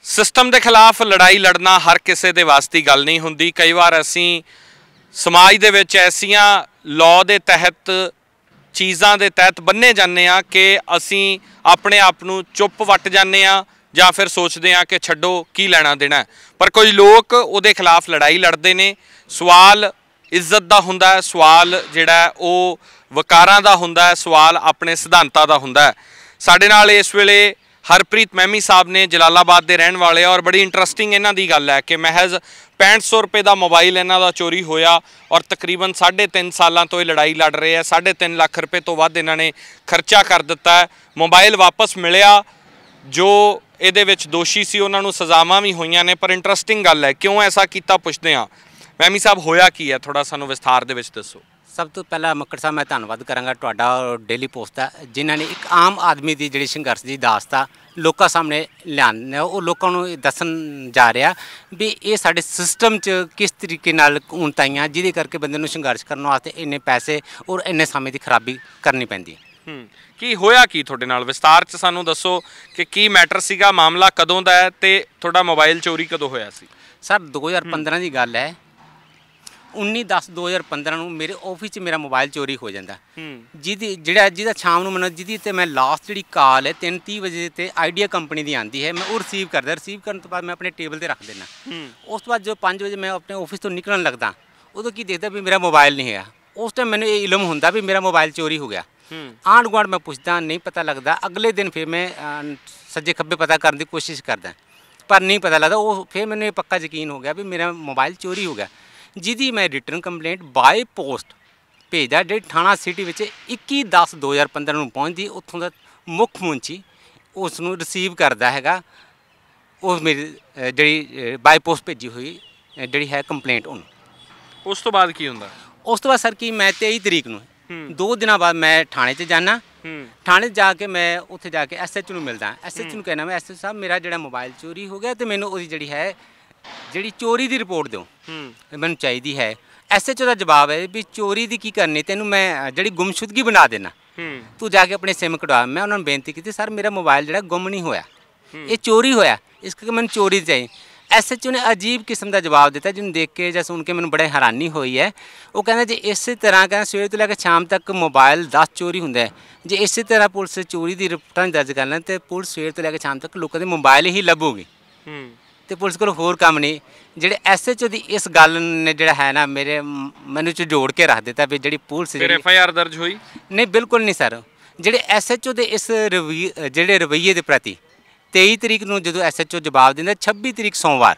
System के खिलाफ लड़ाई लड़ना हर किसी के वास्ते गल नहीं होंदी। कई बार असी समाज दे विच ऐसियां लॉ के तहत चीज़ों के तहत बन्ने जाने कि असी अपने आप नूं चुप वट जाने या फिर सोचते हैं कि छड्डो की लैना देना है। पर कोई लोग उहदे खिलाफ लड़ाई लड़ते हैं। सवाल इज्जत का हुंदा है, सवाल जिहड़ा वो वकारां दा हुंदा है, सवाल अपने सिद्धांतां दा हुंदा है। साडे नाल इस वेले हरप्रीत मैमी साहब ने जलालाबाद के रहने वाले और बड़ी इंटरस्टिंग इन्हां दी गल है कि महज 6500 रुपये का मोबाइल इन्हां दा चोरी होया और तकरीबन 3.5 सालों तो ये लड़ाई लड़ रहे हैं। 3.5 लाख रुपये तो वध इन्हां ने खर्चा कर दिता है। मोबाइल वापस मिलिया, जो ਇਹਦੇ ਵਿੱਚ ਦੋਸ਼ੀ ਸੀ ਉਹਨਾਂ ਨੂੰ ਸਜ਼ਾਵਾਂ ਵੀ ਹੋਈਆਂ ਨੇ। ਪਰ ਇੰਟਰਸਟਿੰਗ ਗੱਲ ਹੈ, ਕਿਉਂ ਐਸਾ ਕੀਤਾ ਪੁੱਛਦੇ ਹਾਂ। ਮੈਮੀ ਸਾਹਿਬ ਹੋਇਆ ਕੀ ਹੈ, ਥੋੜਾ ਸਾਨੂੰ ਵਿਸਥਾਰ ਦੇ ਵਿੱਚ ਦੱਸੋ। ਸਭ ਤੋਂ ਪਹਿਲਾਂ ਮੱਕੜ ਸਾਹਿਬ ਮੈਂ ਧੰਨਵਾਦ ਕਰਾਂਗਾ ਤੁਹਾਡਾ ਡੇਲੀ ਪੋਸਟ ਦਾ, ਜਿਨ੍ਹਾਂ ਨੇ ਇੱਕ ਆਮ ਆਦਮੀ ਦੀ ਜਿਹੜੀ ਸੰਘਰਸ਼ ਦੀ ਦਾਸਤਾਨ ਲੋਕਾਂ ਸਾਹਮਣੇ ਲਿਆਉਣ, ਉਹ ਲੋਕਾਂ ਨੂੰ ਦੱਸਣ ਜਾ ਰਿਹਾ ਵੀ ਇਹ ਸਾਡੇ ਸਿਸਟਮ 'ਚ ਕਿਸ ਤਰੀਕੇ ਨਾਲ ਉਣਤਾਈਆਂ ਜਿਹਦੇ ਕਰਕੇ ਬੰਦੇ ਨੂੰ ਸੰਘਰਸ਼ ਕਰਨ ਵਾਸਤੇ ਇੰਨੇ ਪੈਸੇ ਔਰ ਇੰਨੇ ਸਮੇਂ ਦੀ ਖਰਾਬੀ ਕਰਨੀ ਪੈਂਦੀ ਹੈ। ਕੀ ਹੋਇਆ ਕੀ ਤੁਹਾਡੇ ਨਾਲ, ਵਿਸਤਾਰ 'ਚ ਸਾਨੂੰ ਦੱਸੋ ਕਿ ਕੀ ਮੈਟਰ ਸੀਗਾ, ਮਾਮਲਾ ਕਦੋਂ ਦਾ ਹੈ ਤੇ ਤੁਹਾਡਾ ਮੋਬਾਈਲ ਚੋਰੀ ਕਦੋਂ ਹੋਇਆ ਸੀ? ਸਰ 2015 ਦੀ ਗੱਲ ਹੈ। 19/10/2015 ਨੂੰ ਮੇਰੇ ਆਫਿਸ 'ਚ ਮੇਰਾ ਮੋਬਾਈਲ ਚੋਰੀ ਹੋ ਜਾਂਦਾ, ਜਿਹਦਾ ਸ਼ਾਮ ਨੂੰ ਮੈਨੂੰ ਜਿਹਦੀ ਤੇ ਮੈਂ ਲਾਸਟ ਜਿਹੜੀ ਕਾਲ ਹੈ 3:30 ਵਜੇ ਤੇ ਆਈਡੀਆ ਕੰਪਨੀ ਦੀ ਆਉਂਦੀ ਹੈ, ਮੈਂ ਉਹ ਰਿਸੀਵ ਕਰਦਾ। ਰਿਸੀਵ ਕਰਨ ਤੋਂ ਬਾਅਦ ਮੈਂ ਆਪਣੇ ਟੇਬਲ 'ਤੇ ਰੱਖ ਦਿੰਦਾ। ਉਸ ਤੋਂ ਬਾਅਦ ਜੋ 5 ਵਜੇ ਮੈਂ ਆਪਣੇ ਆਫਿਸ ਤੋਂ ਨਿਕਲਣ ਲੱਗਦਾ, ਉਦੋਂ ਕੀ ਦੇਖਦਾ ਵੀ ਮੇਰਾ ਮੋਬਾਈਲ ਨਹੀਂ ਹੈਗਾ। ਉਸ ਟਾਈਮ ਮੈਨੂੰ ਇਹ ਇਲਮ ਹੁੰਦਾ ਵੀ ਮੇਰਾ ਮੋਬਾਈਲ ਚੋਰੀ ਹੋ ਗਿਆ। ਆਂਢ ਗੁਆਂਢ ਮੈਂ ਪੁੱਛਦਾ, ਨਹੀਂ ਪਤਾ ਲੱਗਦਾ। ਅਗਲੇ ਦਿਨ ਫਿਰ ਮੈਂ ਸੱਜੇ ਖੱਬੇ ਪਤਾ ਕਰਨ ਦੀ ਕੋਸ਼ਿਸ਼ ਕਰਦਾ, ਪਰ ਨਹੀਂ ਪਤਾ ਲੱਗਦਾ। ਉਹ ਫਿਰ ਮੈਨੂੰ ਇਹ ਪੱਕਾ ਯਕੀਨ ਹੋ ਗਿਆ ਵੀ ਮੇਰਾ ਮੋਬਾਈਲ ਚੋਰੀ ਹੋ ਗਿਆ, ਜਿਹਦੀ ਮੈਂ ਰਿਟਰਨ ਕੰਪਲੇਂਟ ਬਾਏ ਪੋਸਟ ਭੇਜਦਾ। ਜਿਹੜੀ ਥਾਣਾ ਸਿਟੀ ਵਿੱਚ 21/10/2015 ਨੂੰ ਪਹੁੰਚਦੀ, ਉੱਥੋਂ ਦਾ ਮੁੱਖ ਮੁੰਸ਼ੀ ਉਸ ਨੂੰ ਰਿਸੀਵ ਕਰਦਾ ਹੈਗਾ। ਉਹ ਮੇਰੀ ਜਿਹੜੀ ਬਾਏ ਪੋਸਟ ਭੇਜੀ ਹੋਈ ਜਿਹੜੀ ਹੈ ਕੰਪਲੇਂਟ ਉਹਨੂੰ। ਉਸ ਤੋਂ ਬਾਅਦ ਕੀ ਹੁੰਦਾ? ਉਸ ਤੋਂ ਬਾਅਦ ਸਰ ਕੀ ਮੈਂ 23 ਤਰੀਕ ਨੂੰ 2 ਦਿਨਾਂ ਬਾਅਦ ਮੈਂ ਥਾਣੇ 'ਚ ਜਾਣਾ। ਥਾਣੇ 'ਚ ਜਾ ਕੇ ਮੈਂ ਉੱਥੇ ਜਾ ਕੇ SHO ਨੂੰ ਮਿਲਦਾ। SHO ਨੂੰ ਕਹਿਣਾ, ਮੈਂ SHO ਸਾਹਿਬ ਮੇਰਾ ਜਿਹੜਾ ਮੋਬਾਈਲ ਚੋਰੀ ਹੋ ਗਿਆ ਅਤੇ ਮੈਨੂੰ ਉਹਦੀ ਜਿਹੜੀ ਚੋਰੀ ਦੀ ਰਿਪੋਰਟ ਦਿਓ, ਮੈਨੂੰ ਚਾਹੀਦੀ ਹੈ। SHO ਦਾ ਜਵਾਬ ਹੈ ਵੀ ਚੋਰੀ ਦੀ ਕੀ ਕਰਨੀ, ਤੈਨੂੰ ਮੈਂ ਜਿਹੜੀ ਗੁੰਮਸ਼ੁਦਗੀ ਬਣਾ ਦੇਣਾ, ਤੂੰ ਜਾ ਕੇ ਆਪਣੇ ਸਿਮ ਕਢਵਾ। ਮੈਂ ਉਹਨਾਂ ਨੂੰ ਬੇਨਤੀ ਕੀਤੀ, ਸਰ ਮੇਰਾ ਮੋਬਾਈਲ ਜਿਹੜਾ ਗੁੰਮ ਨਹੀਂ ਹੋਇਆ, ਇਹ ਚੋਰੀ ਹੋਇਆ, ਇਸ ਕਰਕੇ ਮੈਨੂੰ ਚੋਰੀ ਚਾਹੀਦੀ। SHO ਨੇ ਅਜੀਬ ਕਿਸਮ ਦਾ ਜਵਾਬ ਦਿੱਤਾ, ਜਿਹਨੂੰ ਦੇਖ ਕੇ ਜਾਂ ਸੁਣ ਕੇ ਮੈਨੂੰ ਬੜਾ ਹੈਰਾਨੀ ਹੋਈ ਹੈ। ਉਹ ਕਹਿੰਦਾ ਜੇ ਇਸੇ ਤਰ੍ਹਾਂ ਕਹਿੰਦਾ ਸਵੇਰ ਤੋਂ ਲੈ ਕੇ ਸ਼ਾਮ ਤੱਕ ਮੋਬਾਈਲ 10 ਚੋਰੀ ਹੁੰਦਾ ਹੈ, ਜੇ ਇਸੇ ਤਰ੍ਹਾਂ ਪੁਲਿਸ ਚੋਰੀ ਦੀ ਰਿਪੋਰਟਾਂ ਦਰਜ ਕਰ ਲੈਣ ਤਾਂ ਪੁਲਿਸ ਸਵੇਰ ਤੋਂ ਲੈ ਕੇ ਸ਼ਾਮ ਤੱਕ ਲੋਕਾਂ ਦੇ ਮੋਬਾਈਲ ਹੀ ਲੱਭੂਗੀ ਅਤੇ ਪੁਲਿਸ ਕੋਲ ਹੋਰ ਕੰਮ ਨਹੀਂ। ਜਿਹੜੇ SHO ਦੀ ਇਸ ਗੱਲ ਨੇ ਜਿਹੜਾ ਹੈ ਨਾ ਮੈਨੂੰ ਜੋੜ ਕੇ ਰੱਖ ਦਿੱਤਾ ਵੀ ਜਿਹੜੀ ਪੁਲਿਸ FIR ਦਰਜ ਹੋਈ ਨਹੀਂ, ਬਿਲਕੁਲ ਨਹੀਂ ਸਰ। ਜਿਹੜੇ SHO ਦੇ ਇਸ ਜਿਹੜੇ ਰਵੱਈਏ ਦੇ ਪ੍ਰਤੀ 23 ਤਰੀਕ ਨੂੰ ਜਦੋਂ SHO ਜਵਾਬ ਦਿੰਦਾ, 26 ਤਰੀਕ ਸੋਮਵਾਰ,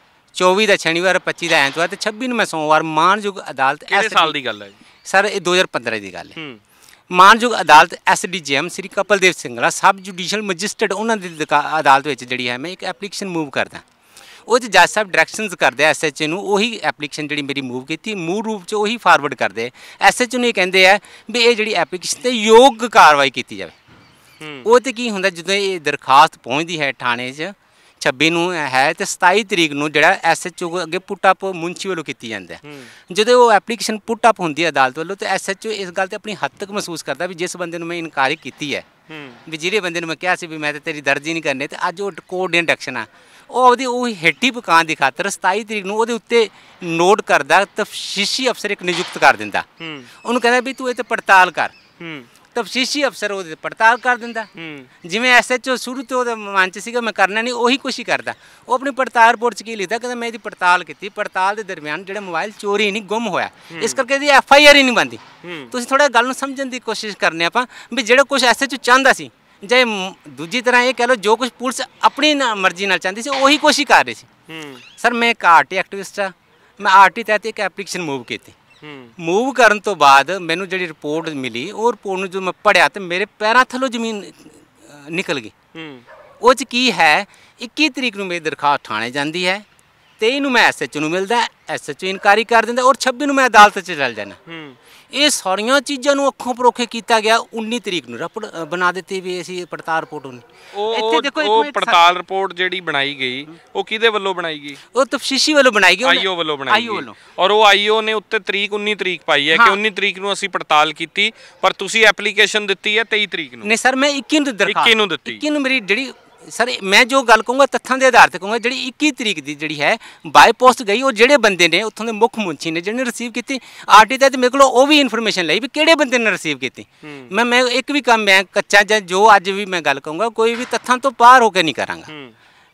24 ਦਾ ਸ਼ਨੀਵਾਰ, 25 ਦਾ ਐਤਵਾਰ ਅਤੇ 26 ਨੂੰ ਮੈਂ ਸੋਮਵਾਰ ਮਾਣਯੋਗ ਅਦਾਲਤ। ਕਿਹੜੇ ਸਾਲ ਦੀ ਗੱਲ ਹੈ ਸਰ? ਇਹ 2015 ਦੀ ਗੱਲ ਹੈ। ਮਾਣਯੋਗ ਅਦਾਲਤ SDJM Shri Kapildev Singla sub judicial magistrate ਉਹਨਾਂ ਦੀ ਅਦਾਲਤ ਵਿੱਚ ਜਿਹੜੀ ਹੈ ਮੈਂ ਇੱਕ ਐਪਲੀਕੇਸ਼ਨ ਮੂਵ ਕਰਦਾ। ਉਹ 'ਚ ਜੱਜ ਸਾਹਿਬ ਡਾਇਰੈਕਸ਼ਨਸ ਕਰਦੇ ਆ SHO ਨੂੰ, ਉਹੀ ਐਪਲੀਕੇਸ਼ਨ ਜਿਹੜੀ ਮੇਰੀ ਮੂਵ ਕੀਤੀ ਮੂਲ ਰੂਪ 'ਚ ਉਹੀ ਫਾਰਵਰਡ ਕਰਦੇ। SHO ਨੂੰ ਇਹ ਕਹਿੰਦੇ ਆ ਵੀ ਇਹ ਜਿਹੜੀ ਐਪਲੀਕੇਸ਼ਨ 'ਤੇ ਯੋਗ ਕਾਰਵਾਈ ਕੀਤੀ ਜਾਵੇ। ਉਹ 'ਤੇ ਕੀ ਹੁੰਦਾ, ਜਦੋਂ ਇਹ ਦਰਖਾਸਤ ਪਹੁੰਚਦੀ ਹੈ ਥਾਣੇ 'ਚ 26 ਨੂੰ ਹੈ ਅਤੇ 27 ਤਰੀਕ ਨੂੰ ਜਿਹੜਾ SHO ਅੱਗੇ ਪੁੱਟ ਅਪ ਮੁੰਸ਼ੀ ਵੱਲੋਂ ਕੀਤੀ ਜਾਂਦਾ। ਜਦੋਂ ਉਹ ਐਪਲੀਕੇਸ਼ਨ ਪੁੱਟ ਅਪ ਹੁੰਦੀ ਹੈ ਅਦਾਲਤ ਵੱਲੋਂ, ਤਾਂ SHO ਇਸ ਗੱਲ 'ਤੇ ਆਪਣੀ ਹੱਦ ਤੱਕ ਮਹਿਸੂਸ ਕਰਦਾ ਵੀ ਜਿਸ ਬੰਦੇ ਨੂੰ ਮੈਂ ਇਨਕਾਰੀ ਕੀਤੀ ਹੈ, ਵੀ ਜਿਹੜੇ ਬੰਦੇ ਨੂੰ ਮੈਂ ਕਿਹਾ ਸੀ ਵੀ ਮੈਂ ਤਾਂ ਤੇਰੀ ਦਰਜ ਹੀ ਨਹੀਂ ਕਰਨੇ, ਅਤੇ ਅੱਜ ਉਹ ਕੋਰਟ ਦੀ ਇੰਡਕਸ਼ਨ ਆ, ਉਹ ਉਹਦੀ ਉਹ ਹਿੱਟੀ ਪਕਾਉਣ ਦੀ ਖਾਤਰ 27 ਤਰੀਕ ਨੂੰ ਉਹਦੇ ਉੱਤੇ ਨੋਟ ਕਰਦਾ, ਤਫਤੀਸ਼ੀ ਅਫਸਰ ਇੱਕ ਨਿਯੁਕਤ ਕਰ ਦਿੰਦਾ। ਉਹਨੂੰ ਕਹਿੰਦਾ ਵੀ ਤੂੰ ਇਹ 'ਤੇ ਪੜਤਾਲ ਕਰ। ਤਫਤੀਸ਼ੀ ਅਫਸਰ ਉਹਦੇ ਪੜਤਾਲ ਕਰ ਦਿੰਦਾ। ਜਿਵੇਂ SHO ਸ਼ੁਰੂ ਤੋਂ ਉਹਦੇ ਮਨ 'ਚ ਸੀਗਾ ਮੈਂ ਕਰਨਾ ਨਹੀਂ, ਉਹੀ ਕੁਛ ਹੀ ਕਰਦਾ। ਉਹ ਆਪਣੀ ਪੜਤਾਲ ਰਿਪੋਰਟ 'ਚ ਕੀ ਲਿਖਦਾ, ਕਹਿੰਦਾ ਮੈਂ ਇਹਦੀ ਪੜਤਾਲ ਕੀਤੀ, ਪੜਤਾਲ ਦੇ ਦਰਮਿਆਨ ਜਿਹੜਾ ਮੋਬਾਈਲ ਚੋਰੀ ਨਹੀਂ ਗੁੰਮ ਹੋਇਆ, ਇਸ ਕਰਕੇ ਇਹਦੀ FIR ਹੀ ਨਹੀਂ ਬਣਦੀ। ਤੁਸੀਂ ਥੋੜ੍ਹਾ ਗੱਲ ਨੂੰ ਸਮਝਣ ਦੀ ਕੋਸ਼ਿਸ਼ ਕਰਨੇ ਆਪਾਂ ਵੀ ਜਿਹੜਾ ਕੁਛ SHO ਚਾਹੁੰਦਾ ਸੀ, ਜੇ ਦੂਜੀ ਤਰ੍ਹਾਂ ਇਹ ਕਹਿ ਲਓ ਜੋ ਕੁਛ ਪੁਲਿਸ ਆਪਣੀ ਮਰਜ਼ੀ ਨਾਲ ਚਾਹੁੰਦੀ ਸੀ ਉਹੀ ਕੁਛ ਹੀ ਕਰ ਰਹੀ ਸੀ। ਸਰ ਮੈਂ ਇੱਕ RT ਐਕਟਿਵਿਸਟ ਆ, ਮੈਂ RT ਤਹਿਤ ਇੱਕ ਐਪਲੀਕੇਸ਼ਨ ਮੂਵ ਕੀਤੀ। ਮੂਵ ਕਰਨ ਤੋਂ ਬਾਅਦ ਮੈਨੂੰ ਜਿਹੜੀ ਰਿਪੋਰਟ ਮਿਲੀ, ਉਹ ਰਿਪੋਰਟ ਨੂੰ ਜਦੋਂ ਮੈਂ ਪੜ੍ਹਿਆ ਤਾਂ ਮੇਰੇ ਪੈਰਾਂ ਥੱਲੋਂ ਜ਼ਮੀਨ ਨਿਕਲ ਗਈ। ਉਹ 'ਚ ਕੀ ਹੈ, 21 ਤਰੀਕ ਨੂੰ ਮੇਰੀ ਦਰਖਾਸਤ ਥਾਣੇ ਜਾਂਦੀ ਹੈ, 23 ਨੂੰ ਮੈਂ SHO ਨੂੰ ਮਿਲਦਾ, SHO ਇਨਕਾਰੀ ਕਰ ਦਿੰਦਾ ਔਰ 26 ਨੂੰ ਮੈਂ ਅਦਾਲਤ 'ਚ ਚੱਲ ਜਾਣਾ। ਇਹ ਸਾਰੀਆਂ ਚੀਜ਼ਾਂ ਨੂੰ ਅੱਖੋਂ ਪਰੋਖੇ ਕੀਤਾ ਗਿਆ। 19 ਤਰੀਕ ਨੂੰ ਰਿਪੋਰਟ ਬਣਾ ਦਿੱਤੀ ਵੀ ਅਸੀਂ ਪੜਤਾਲ ਰਿਪੋਰਟ ਹੋਣੀ। ਇੱਥੇ ਦੇਖੋ ਉਹ ਪੜਤਾਲ ਰਿਪੋਰਟ ਜਿਹੜੀ ਬਣਾਈ ਗਈ ਉਹ ਕਿਹਦੇ ਵੱਲੋਂ ਬਣਾਈ ਗਈ? ਉਹ ਤਫਤੀਸ਼ੀ ਵੱਲੋਂ ਬਣਾਈ ਗਈ, IO ਵੱਲੋਂ ਬਣਾਈ ਗਈ। ਔਰ ਉਹ IO ਨੇ ਉੱਤੇ ਤਰੀਕ 19 ਤਰੀਕ ਪਾਈ ਹੈ ਕਿ 19 ਤਰੀਕ ਨੂੰ ਅਸੀਂ ਪੜਤਾਲ ਕੀਤੀ, ਪਰ ਤੁਸੀਂ ਐਪਲੀਕੇਸ਼ਨ ਦਿੱਤੀ ਹੈ 23 ਤਰੀਕ ਨੂੰ। ਨਹੀਂ ਸਰ, ਮੈਂ 21 ਨੂੰ ਦਰਖਾਸਤ 21 ਨੂੰ ਦਿੱਤੀ। 21 ਨੂੰ ਮੇਰੀ ਜਿਹੜੀ ਸਰ ਮੈਂ ਜੋ ਗੱਲ ਕਹੂੰਗਾ ਤੱਥਾਂ ਦੇ ਆਧਾਰ ਤੇ ਕਹੂੰਗਾ, ਜਿਹੜੀ 21 ਤਰੀਕ ਦੀ ਜਿਹੜੀ ਹੈ ਬਾਈ ਪੋਸਟ ਗਈ, ਉਹ ਜਿਹੜੇ ਬੰਦੇ ਨੇ ਉੱਥੋਂ ਦੇ ਮੁੱਖ ਮੁਨਸ਼ੀ ਨੇ ਜਿਹਨੇ ਰਿਸੀਵ ਕੀਤੀ ਆਰਟੀ ਤਹਿਤ ਮੇਰੇ ਕੋਲ ਉਹ ਵੀ ਇਨਫੋਰਮੇਸ਼ਨ ਲਈ ਵੀ ਕਿਹੜੇ ਬੰਦੇ ਨੇ ਰਿਸੀਵ ਕੀਤੀ। ਮੈਂ ਇੱਕ ਵੀ ਕੰਮ ਮੈਂ ਕੱਚਾ ਜਾਂ ਜੋ ਅੱਜ ਵੀ ਮੈਂ ਗੱਲ ਕਹੂੰਗਾ ਕੋਈ ਵੀ ਤੱਥਾਂ ਤੋਂ ਪਾਰ ਹੋ ਕੇ ਨਹੀਂ ਕਰਾਂਗਾ।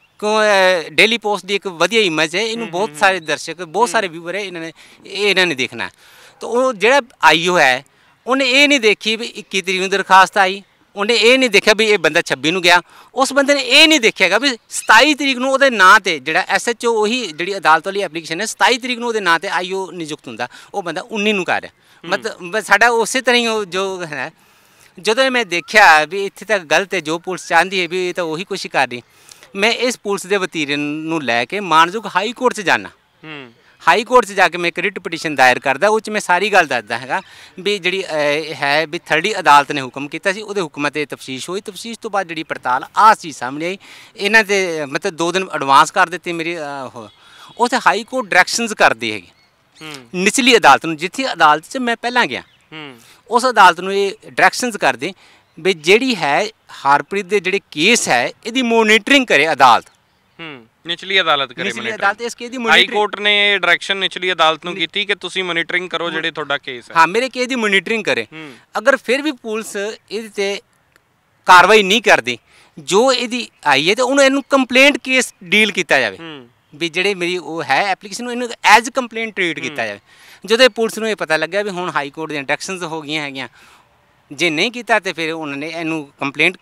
ਡੇਲੀ ਪੋਸਟ ਦੀ ਇੱਕ ਵਧੀਆ ਇਮੇਜ ਹੈ, ਇਹਨੂੰ ਬਹੁਤ ਸਾਰੇ ਦਰਸ਼ਕ ਬਹੁਤ ਸਾਰੇ ਵਿਊਅਰ ਹੈ ਇਹਨਾਂ ਨੇ ਦੇਖਣਾ। ਤਾਂ ਉਹ ਜਿਹੜਾ ਆਈਓ ਹੈ ਉਹਨੇ ਇਹ ਨਹੀਂ ਦੇਖੀ ਵੀ 21 ਤਰੀਕ ਨੂੰ ਦਰਖਾਸਤ ਆਈ, ਉਹਨੇ ਇਹ ਨਹੀਂ ਦੇਖਿਆ ਵੀ ਇਹ ਬੰਦਾ 26 ਨੂੰ ਗਿਆ, ਉਸ ਬੰਦੇ ਨੇ ਇਹ ਨਹੀਂ ਦੇਖਿਆਗਾ ਵੀ 27 ਤਰੀਕ ਨੂੰ ਉਹਦੇ ਨਾਂ ਤੇ ਜਿਹੜਾ SHO ਉਹੀ ਜਿਹੜੀ ਅਦਾਲਤ ਵਾਲੀ ਐਪਲੀਕੇਸ਼ਨ ਹੈ 27 ਤਰੀਕ ਨੂੰ ਉਹਦੇ ਨਾਂ ਤੇ ਆਈਓ ਨਿਯੁਕਤ ਹੁੰਦਾ, ਉਹ ਬੰਦਾ 19 ਨੂੰ ਕਰ ਰਿਹਾ। ਮਤਲਬ ਸਾਡਾ ਉਸੇ ਤਰ੍ਹਾਂ ਹੀ ਜੋ ਹੈ ਜਦੋਂ ਮੈਂ ਦੇਖਿਆ ਵੀ ਇੱਥੇ ਤਾਂ ਗਲਤ ਹੈ, ਜੋ ਪੁਲਿਸ ਚਾਹੁੰਦੀ ਹੈ ਵੀ ਇਹ ਤਾਂ ਉਹੀ ਕੁਛ ਕਰ ਰਹੀ, ਮੈਂ ਇਸ ਪੁਲਿਸ ਦੇ ਵਤੀਰੇ ਨੂੰ ਲੈ ਕੇ ਮਾਨਯੋਗ ਹਾਈ ਕੋਰਟ 'ਚ ਜਾਣਾ। ਹਾਈ ਕੋਰਟ 'ਚ ਜਾ ਕੇ ਮੈਂ ਇੱਕ ਰਿਟ ਪਟੀਸ਼ਨ ਦਾਇਰ ਕਰਦਾ, ਉਹ 'ਚ ਮੈਂ ਸਾਰੀ ਗੱਲ ਦੱਸਦਾ ਹੈਗਾ ਵੀ ਜਿਹੜੀ ਹੈ ਵੀ ਥਰਡੀ ਅਦਾਲਤ ਨੇ ਹੁਕਮ ਕੀਤਾ ਸੀ, ਉਹਦੇ ਹੁਕਮਾਂ 'ਤੇ ਤਫਤੀਸ਼ ਹੋਈ, ਤਫਤੀਸ਼ ਤੋਂ ਬਾਅਦ ਜਿਹੜੀ ਪੜਤਾਲ ਆਹ ਚੀਜ਼ ਸਾਹਮਣੇ ਆਈ। ਇਹਨਾਂ ਦੇ ਮਤਲਬ 2 ਦਿਨ ਐਡਵਾਂਸ ਕਰ ਦਿੱਤੀ ਮੇਰੀ ਉੱਥੇ ਹਾਈ ਕੋਰਟ ਡਾਇਰੈਕਸ਼ਨਸ ਕਰਦੀ ਹੈਗੀ ਨਿਚਲੀ ਅਦਾਲਤ ਨੂੰ, ਜਿੱਥੇ ਅਦਾਲਤ 'ਚ ਮੈਂ ਪਹਿਲਾਂ ਗਿਆ ਉਸ ਅਦਾਲਤ ਨੂੰ ਇਹ ਡਾਇਰੈਕਸ਼ਨਸ ਕਰਦੇ ਵੀ ਜਿਹੜੀ ਹੈ ਹਰਪ੍ਰੀਤ ਦੇ ਜਿਹੜੇ ਕੇਸ ਹੈ ਇਹਦੀ ਮੋਨੀਟਰਿੰਗ ਕਰੇ ਅਦਾਲਤ। ਨਿਚਲੀ ਅਦਾਲਤ ਕਰੇ ਨਿਚਲੀ ਅਦਾਲਤ ਇਸ ਕੇਸ ਦੀ ਹਾਈ ਕੋਰਟ ਨੇ ਇਹ ਡਾਇਰੈਕਸ਼ਨ ਨਿਚਲੀ ਅਦਾਲਤ ਨੂੰ ਕੀਤੀ ਕਿ ਤੁਸੀਂ ਮੋਨੀਟਰਿੰਗ ਕਰੋ ਜਿਹੜੇ ਤੁਹਾਡਾ ਕੇਸ ਹੈ। ਹਾਂ, ਮੇਰੇ ਕੇਸ ਦੀ ਮੋਨੀਟਰਿੰਗ ਕਰੇ। ਅਗਰ ਫਿਰ ਵੀ ਪੁਲਿਸ ਇਹਦੇ ਤੇ ਕਾਰਵਾਈ ਨਹੀਂ ਕਰਦੀ ਜੋ ਇਹਦੀ ਆਈ ਹੈ ਤੇ ਉਹਨੂੰ ਇਹਨੂੰ ਕੰਪਲੇਂਟ ਕੇਸ ਡੀਲ ਕੀਤਾ ਜਾਵੇ ਵੀ ਜਿਹੜੇ ਮੇਰੀ ਉਹ ਹੈ ਐਪਲੀਕੇਸ਼ਨ ਨੂੰ ਇਹਨੂੰ ਐਜ਼ ਕੰਪਲੇਂਟ ਟ੍ਰੀਟ ਕੀਤਾ ਜਾਵੇ। ਜਦੋਂ ਪੁਲਿਸ ਨੂੰ ਇਹ ਪਤਾ ਲੱਗਿਆ ਵੀ ਹੁਣ ਹਾਈ ਕੋਰਟ ਦੀਆਂ ਡਾਇਰੈਕਸ਼ਨਸ ਹੋ ਗਈਆਂ ਹੈਗੀਆਂ, ਜੇ ਨਹੀਂ ਕੀਤਾ ਤੇ ਫਿਰ ਉਹਨਾਂ ਨੇ ਇਹਨੂੰ ਕੰਪਲੇਂਟ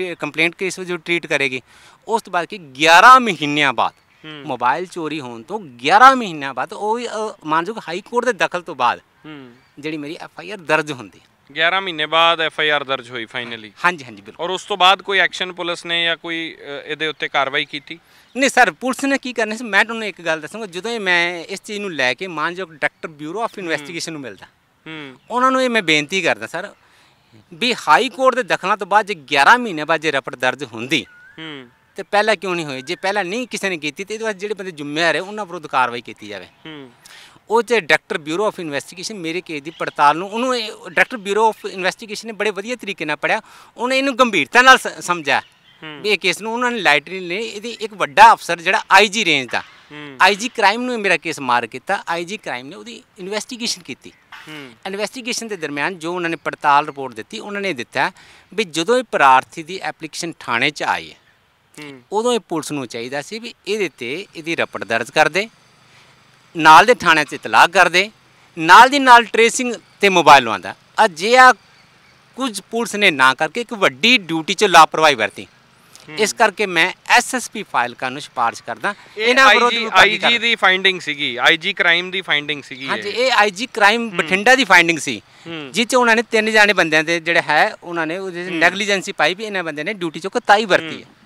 ਕੇਸ ਵਜੋਂ ਟ੍ਰੀਟ ਕਰੇਗੀ। ਉਸ ਤੋਂ ਬਾਅਦ ਕਿ 11 ਮਹੀਨਿਆਂ ਬਾਅਦ ਮੋਬਾਈਲ ਚੋਰੀ ਹੋਣ ਤੋਂ 11 ਮਹੀਨਿਆਂ ਬਾਅਦ ਉਹ ਮਾਨਯੋਗ ਹਾਈ ਕੋਰਟ ਦੇ ਦਖਲ ਤੋਂ ਬਾਅਦ ਜਿਹੜੀ ਮੇਰੀ FIR ਦਰਜ ਹੁੰਦੀ 11 ਮਹੀਨੇ ਬਾਅਦ FIR ਦਰਜ ਹੋਈ ਫਾਈਨਲੀ। ਹਾਂਜੀ ਬਿਲਕੁਲ। ਔਰ ਉਸ ਤੋਂ ਬਾਅਦ ਕੋਈ ਐਕਸ਼ਨ ਪੁਲਿਸ ਨੇ ਜਾਂ ਕੋਈ ਇਹਦੇ ਉੱਤੇ ਕਾਰਵਾਈ ਕੀਤੀ? ਨਹੀਂ ਸਰ, ਪੁਲਿਸ ਨੇ ਕੀ ਕਰਨਾ ਸੀ ਮੈਂ ਤੁਹਾਨੂੰ ਇੱਕ ਗੱਲ ਦੱਸਾਂਗਾ। ਜਦੋਂ ਇਹ ਮੈਂ ਇਸ ਚੀਜ਼ ਨੂੰ ਲੈ ਕੇ ਮਾਨਯੋਗ ਡਾਇਰੈਕਟਰ ਬਿਊਰੋ ਆਫ ਇਨਵੈਸਟੀਗੇਸ਼ਨ ਨੂੰ ਮਿਲਦਾ, ਉਹਨਾਂ ਨੂੰ ਇਹ ਮੈਂ ਬੇਨਤੀ ਕਰਦਾ ਸਰ ਵੀ ਹਾਈ ਕੋਰਟ ਦੇ ਦਖਲਾਂ ਤੋਂ ਬਾਅਦ ਜੇ 11 ਮਹੀਨੇ ਬਾਅਦ ਜੇ ਰਿਪੋਰਟ ਦਰਜ ਹੁੰਦੀ ਤੇ ਪਹਿਲਾਂ ਕਿਉਂ ਨਹੀਂ ਹੋਈ? ਜੇ ਪਹਿਲਾਂ ਨਹੀਂ ਕਿਸੇ ਨੇ ਕੀਤੀ ਤੇ ਇਹਦੇ ਵਾਸਤੇ ਜਿਹੜੇ ਬੰਦੇ ਜ਼ਿੰਮੇਵਾਰ ਹੈ ਉਹਨਾਂ ਵਿਰੁੱਧ ਕਾਰਵਾਈ ਕੀਤੀ ਜਾਵੇ। ਉਹ 'ਚ ਡਾਇਰੈਕਟਰ ਬਿਊਰੋ ਆਫ ਇਨਵੈਸਟੀਗੇਸ਼ਨ ਮੇਰੇ ਕੇਸ ਦੀ ਪੜਤਾਲ ਨੂੰ ਉਹਨੂੰ ਡਾਇਰੈਕਟਰ ਬਿਊਰੋ ਆਫ ਇਨਵੈਸਟੀਗੇਸ਼ਨ ਨੇ ਬੜੇ ਵਧੀਆ ਤਰੀਕੇ ਨਾਲ ਪੜ੍ਹਿਆ, ਉਹਨੇ ਇਹਨੂੰ ਗੰਭੀਰਤਾ ਨਾਲ ਸਮਝਿਆ ਵੀ ਇਹ ਕੇਸ ਨੂੰ ਉਹਨਾਂ ਨੇ ਲਾਈਟਲੀ ਨੇ। ਇਹਦੀ ਇੱਕ ਵੱਡਾ ਅਫਸਰ ਜਿਹੜਾ IG ਰੇਂਜ ਦਾ IG ਕ੍ਰਾਈਮ ਨੂੰ ਮੇਰਾ ਕੇਸ ਮਾਰ ਕੀਤਾ, IG ਕ੍ਰਾਈਮ ਨੇ ਉਹਦੀ ਇਨਵੈਸਟੀਗੇਸ਼ਨ ਕੀਤੀ। ਇਨਵੈਸਟੀਗੇਸ਼ਨ ਦੇ ਦਰਮਿਆਨ ਜੋ ਉਹਨਾਂ ਨੇ ਪੜਤਾਲ ਰਿਪੋਰਟ ਦਿੱਤੀ, ਉਹਨਾਂ ਨੇ ਦਿੱਤਾ ਵੀ ਜਦੋਂ ਇਹ ਪ੍ਰਾਰਥੀ ਦੀ ਐਪਲੀਕੇਸ਼ਨ ਥਾਣੇ 'ਚ ਆਈ ਹੈ ਉਦੋਂ ਇਹ ਪੁਲਿਸ ਨੂੰ ਚਾਹੀਦਾ ਸੀ ਵੀ ਇਹਦੇ ਤੇ ਇਹਦੀ ਰਿਪੋਰਟ ਦਰਜ ਕਰ ਦੇ, ਨਾਲ ਦੇ ਥਾਣੇ 'ਚ ਇਤਲਾਹ ਕਰ ਦੇ, ਨਾਲ ਦੀ ਨਾਲ ਟ੍ਰੇਸਿੰਗ ਤੇ ਮੋਬਾਈਲ ਲਵਾਉਂਦਾ। ਅਜਿਹਾ ਕੁਝ ਪੁਲਿਸ ਨੇ ਨਾ ਕਰਕੇ ਇੱਕ ਵੱਡੀ ਡਿਊਟੀ 'ਚ ਲਾਪਰਵਾਹੀ ਵਰਤੀ। ਇਸ ਕਰਕੇ ਮੈਂ SSP ਫਾਈਲ ਕਰਨ ਨੂੰ ਸਿਫਾਰਿਸ਼ ਕਰਦਾ। ਇਹਨਾਂ ਵਿਰੁੱਧ IG ਦੀ ਫਾਈਂਡਿੰਗ ਸੀਗੀ, IG ਕ੍ਰਾਈਮ ਦੀ ਫਾਈਂਡਿੰਗ ਸੀਗੀ। ਹਾਂਜੀ, ਇਹ IG ਕ੍ਰਾਈਮ ਬਠਿੰਡਾ ਦੀ ਫਾਈਂਡਿੰਗ ਸੀ, ਜਿਸ 'ਚ ਉਹਨਾਂ ਨੇ 3 ਜਾਣੇ ਬੰਦਿਆਂ ਦੇ ਜਿਹੜੇ ਹੈ ਉਹਨਾਂ ਨੇ ਉਹਦੇ ਨੈਗਲੀਜੈਂਸੀ ਪਾਈ ਵੀ ਇਹਨਾਂ ਬੰਦਿਆਂ ਨੇ ਡਿਊਟੀ 'ਚੋਂ ਕੋਤਾਹੀ ਵਰਤੀ ਹੈ।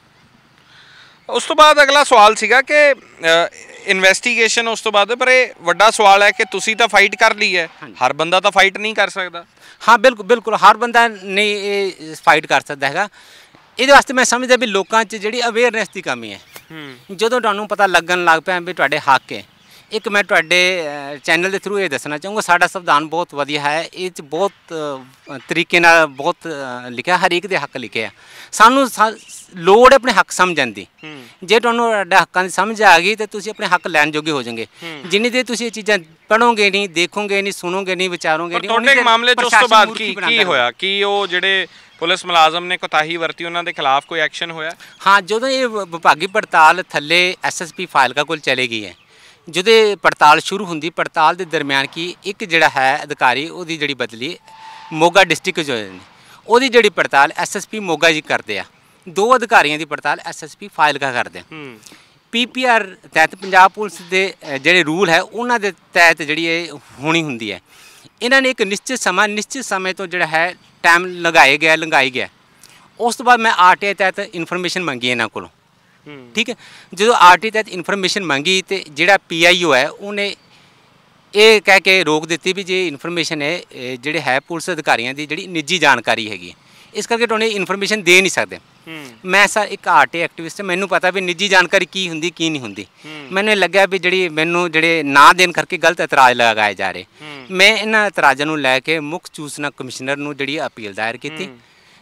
ਉਸ ਤੋਂ ਬਾਅਦ ਅਗਲਾ ਸਵਾਲ ਸੀਗਾ ਕਿ ਇਨਵੈਸਟੀਗੇਸ਼ਨ ਉਸ ਤੋਂ ਬਾਅਦ, ਪਰ ਇਹ ਵੱਡਾ ਸਵਾਲ ਹੈ ਕਿ ਤੁਸੀਂ ਤਾਂ ਫਾਈਟ ਕਰ ਲਈ ਹੈ, ਹਰ ਬੰਦਾ ਤਾਂ ਫਾਈਟ ਨਹੀਂ ਕਰ ਸਕਦਾ। ਹਾਂ ਬਿਲਕੁਲ ਹਰ ਬੰਦਾ ਨਹੀਂ ਇਹ ਫਾਈਟ ਕਰ ਸਕਦਾ ਹੈਗਾ। ਇਹਦੇ ਵਾਸਤੇ ਮੈਂ ਸਮਝਦਾ ਵੀ ਲੋਕਾਂ 'ਚ ਜਿਹੜੀ ਅਵੇਅਰਨੈਸ ਦੀ ਕਮੀ ਹੈ। ਜਦੋਂ ਤੁਹਾਨੂੰ ਪਤਾ ਲੱਗਣ ਲੱਗ ਪਿਆ ਵੀ ਤੁਹਾਡੇ ਹੱਕ ਹੈ, ਇੱਕ ਮੈਂ ਤੁਹਾਡੇ ਚੈਨਲ ਦੇ ਥਰੂ ਇਹ ਦੱਸਣਾ ਚਾਹੂੰਗਾ ਸਾਡਾ ਸੰਵਿਧਾਨ ਬਹੁਤ ਵਧੀਆ ਹੈ, ਇਹ 'ਚ ਬਹੁਤ ਤਰੀਕੇ ਨਾਲ ਬਹੁਤ ਲਿਖਿਆ, ਹਰੇਕ ਦੇ ਹੱਕ ਲਿਖੇ ਆ। ਸਾਨੂੰ ਲੋੜ ਆਪਣੇ ਹੱਕ ਸਮਝਣ ਦੀ। ਜੇ ਤੁਹਾਨੂੰ ਤੁਹਾਡੇ ਹੱਕਾਂ ਦੀ ਸਮਝ ਆ ਗਈ ਤਾਂ ਤੁਸੀਂ ਆਪਣੇ ਹੱਕ ਲੈਣ ਜੋਗੇ ਹੋ ਜਾਓਗੇ। ਜਿੰਨੀ ਦੇਰ ਤੁਸੀਂ ਇਹ ਚੀਜ਼ਾਂ ਪੜ੍ਹੋਗੇ ਨਹੀਂ, ਦੇਖੋਗੇ ਨਹੀਂ, ਸੁਣੋਗੇ ਨਹੀਂ, ਵਿਚਾਰੋਗੇ ਨਹੀਂ। ਤੁਹਾਡੇ ਮਾਮਲੇ 'ਚ ਉਸ ਤੋਂ ਬਾਅਦ ਕੀ ਹੋਇਆ? ਕੀ ਉਹ ਜਿਹੜੇ ਪੁਲਿਸ ਮੁਲਾਜ਼ਮ ਨੇ ਕੋਤਾਹੀ ਵਰਤੀ ਉਹਨਾਂ ਦੇ ਖਿਲਾਫ ਕੋਈ ਐਕਸ਼ਨ ਹੋਇਆ? ਹਾਂ, ਜਦੋਂ ਇਹ ਵਿਭਾਗੀ ਪੜਤਾਲ ਥੱਲੇ SSP ਫਾਈਲਕਾ ਕੋਲ ਚਲੇ ਗਈ ਹੈ, ਜਦੋਂ ਪੜਤਾਲ ਸ਼ੁਰੂ ਹੁੰਦੀ, ਪੜਤਾਲ ਦੇ ਦਰਮਿਆਨ ਕੀ ਇੱਕ ਜਿਹੜਾ ਹੈ ਅਧਿਕਾਰੀ ਉਹਦੀ ਜਿਹੜੀ ਬਦਲੀ ਮੋਗਾ ਡਿਸਟ੍ਰਿਕਟ 'ਚ ਹੋ ਜਾਂਦੀ, ਉਹਦੀ ਜਿਹੜੀ ਪੜਤਾਲ SSP ਮੋਗਾ ਜੀ ਕਰਦੇ ਆ। 2 ਅਧਿਕਾਰੀਆਂ ਦੀ ਪੜਤਾਲ SSP ਫਾਈਲਕਾ ਕਰਦੇ ਆ। PPR ਤਹਿਤ ਪੰਜਾਬ ਪੁਲਿਸ ਦੇ ਜਿਹੜੇ ਰੂਲ ਹੈ ਉਹਨਾਂ ਦੇ ਤਹਿਤ ਜਿਹੜੀ ਇਹ ਹੋਣੀ ਹੁੰਦੀ ਹੈ। ਇਹਨਾਂ ਨੇ ਇੱਕ ਨਿਸ਼ਚਿਤ ਸਮੇਂ ਤੋਂ ਜਿਹੜਾ ਹੈ ਟਾਈਮ ਲੰਘਾਈ ਗਿਆ। ਉਸ ਤੋਂ ਬਾਅਦ ਮੈਂ RTI ਤਹਿਤ ਇਨਫੋਰਮੇਸ਼ਨ ਮੰਗੀ ਇਹਨਾਂ ਕੋਲੋਂ। ਠੀਕ ਹੈ, ਜਦੋਂ RTI ਤਹਿਤ ਇਨਫੋਰਮੇਸ਼ਨ ਮੰਗੀ ਤੇ ਜਿਹੜਾ PIO ਹੈ ਉਹਨੇ ਇਹ ਕਹਿ ਕੇ ਰੋਕ ਦਿੱਤੀ ਵੀ ਜੇ ਇਨਫੋਰਮੇਸ਼ਨ ਹੈ ਜਿਹੜੇ ਹੈ ਪੁਲਿਸ ਅਧਿਕਾਰੀਆਂ ਦੀ ਜਿਹੜੀ ਨਿੱਜੀ ਜਾਣਕਾਰੀ ਹੈਗੀ, ਇਸ ਕਰਕੇ ਤੁਹਾਨੂੰ ਇਨਫੋਰਮੇਸ਼ਨ ਦੇ ਨਹੀਂ ਸਕਦੇ। ਮੈਂ ਸਰ ਇੱਕ RTI ਐਕਟਿਵਿਸਟ, ਮੈਨੂੰ ਪਤਾ ਵੀ ਨਿੱਜੀ ਜਾਣਕਾਰੀ ਕੀ ਹੁੰਦੀ ਕੀ ਨਹੀਂ ਹੁੰਦੀ। ਮੈਨੂੰ ਲੱਗਿਆ ਵੀ ਮੈਨੂੰ ਜਿਹੜੇ ਨਾ ਦੇਣ ਕਰਕੇ ਗਲਤ ਇਤਰਾਜ਼ ਲਗਾਏ ਜਾ ਰਹੇ। ਮੈਂ ਇਹਨਾਂ ਇਤਰਾਜ਼ਾਂ ਨੂੰ ਲੈ ਕੇ ਮੁੱਖ ਸੂਚਨਾ ਕਮਿਸ਼ਨਰ ਨੂੰ ਜਿਹੜੀ ਅਪੀਲ ਦਾਇਰ ਕੀਤੀ।